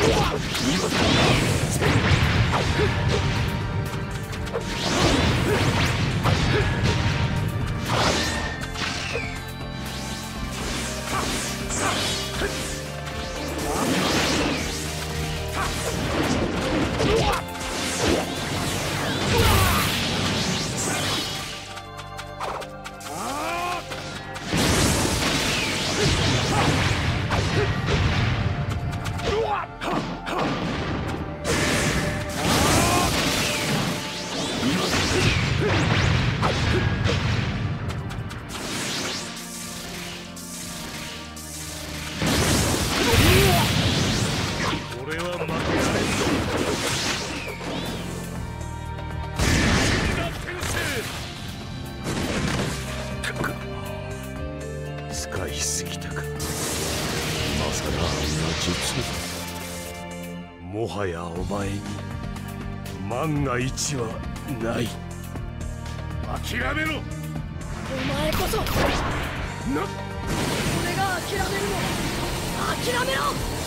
使いすぎたか。まさかあんな術もはやお前に万が一はない。諦めろ。 お前こそな俺が諦めるの諦めろ。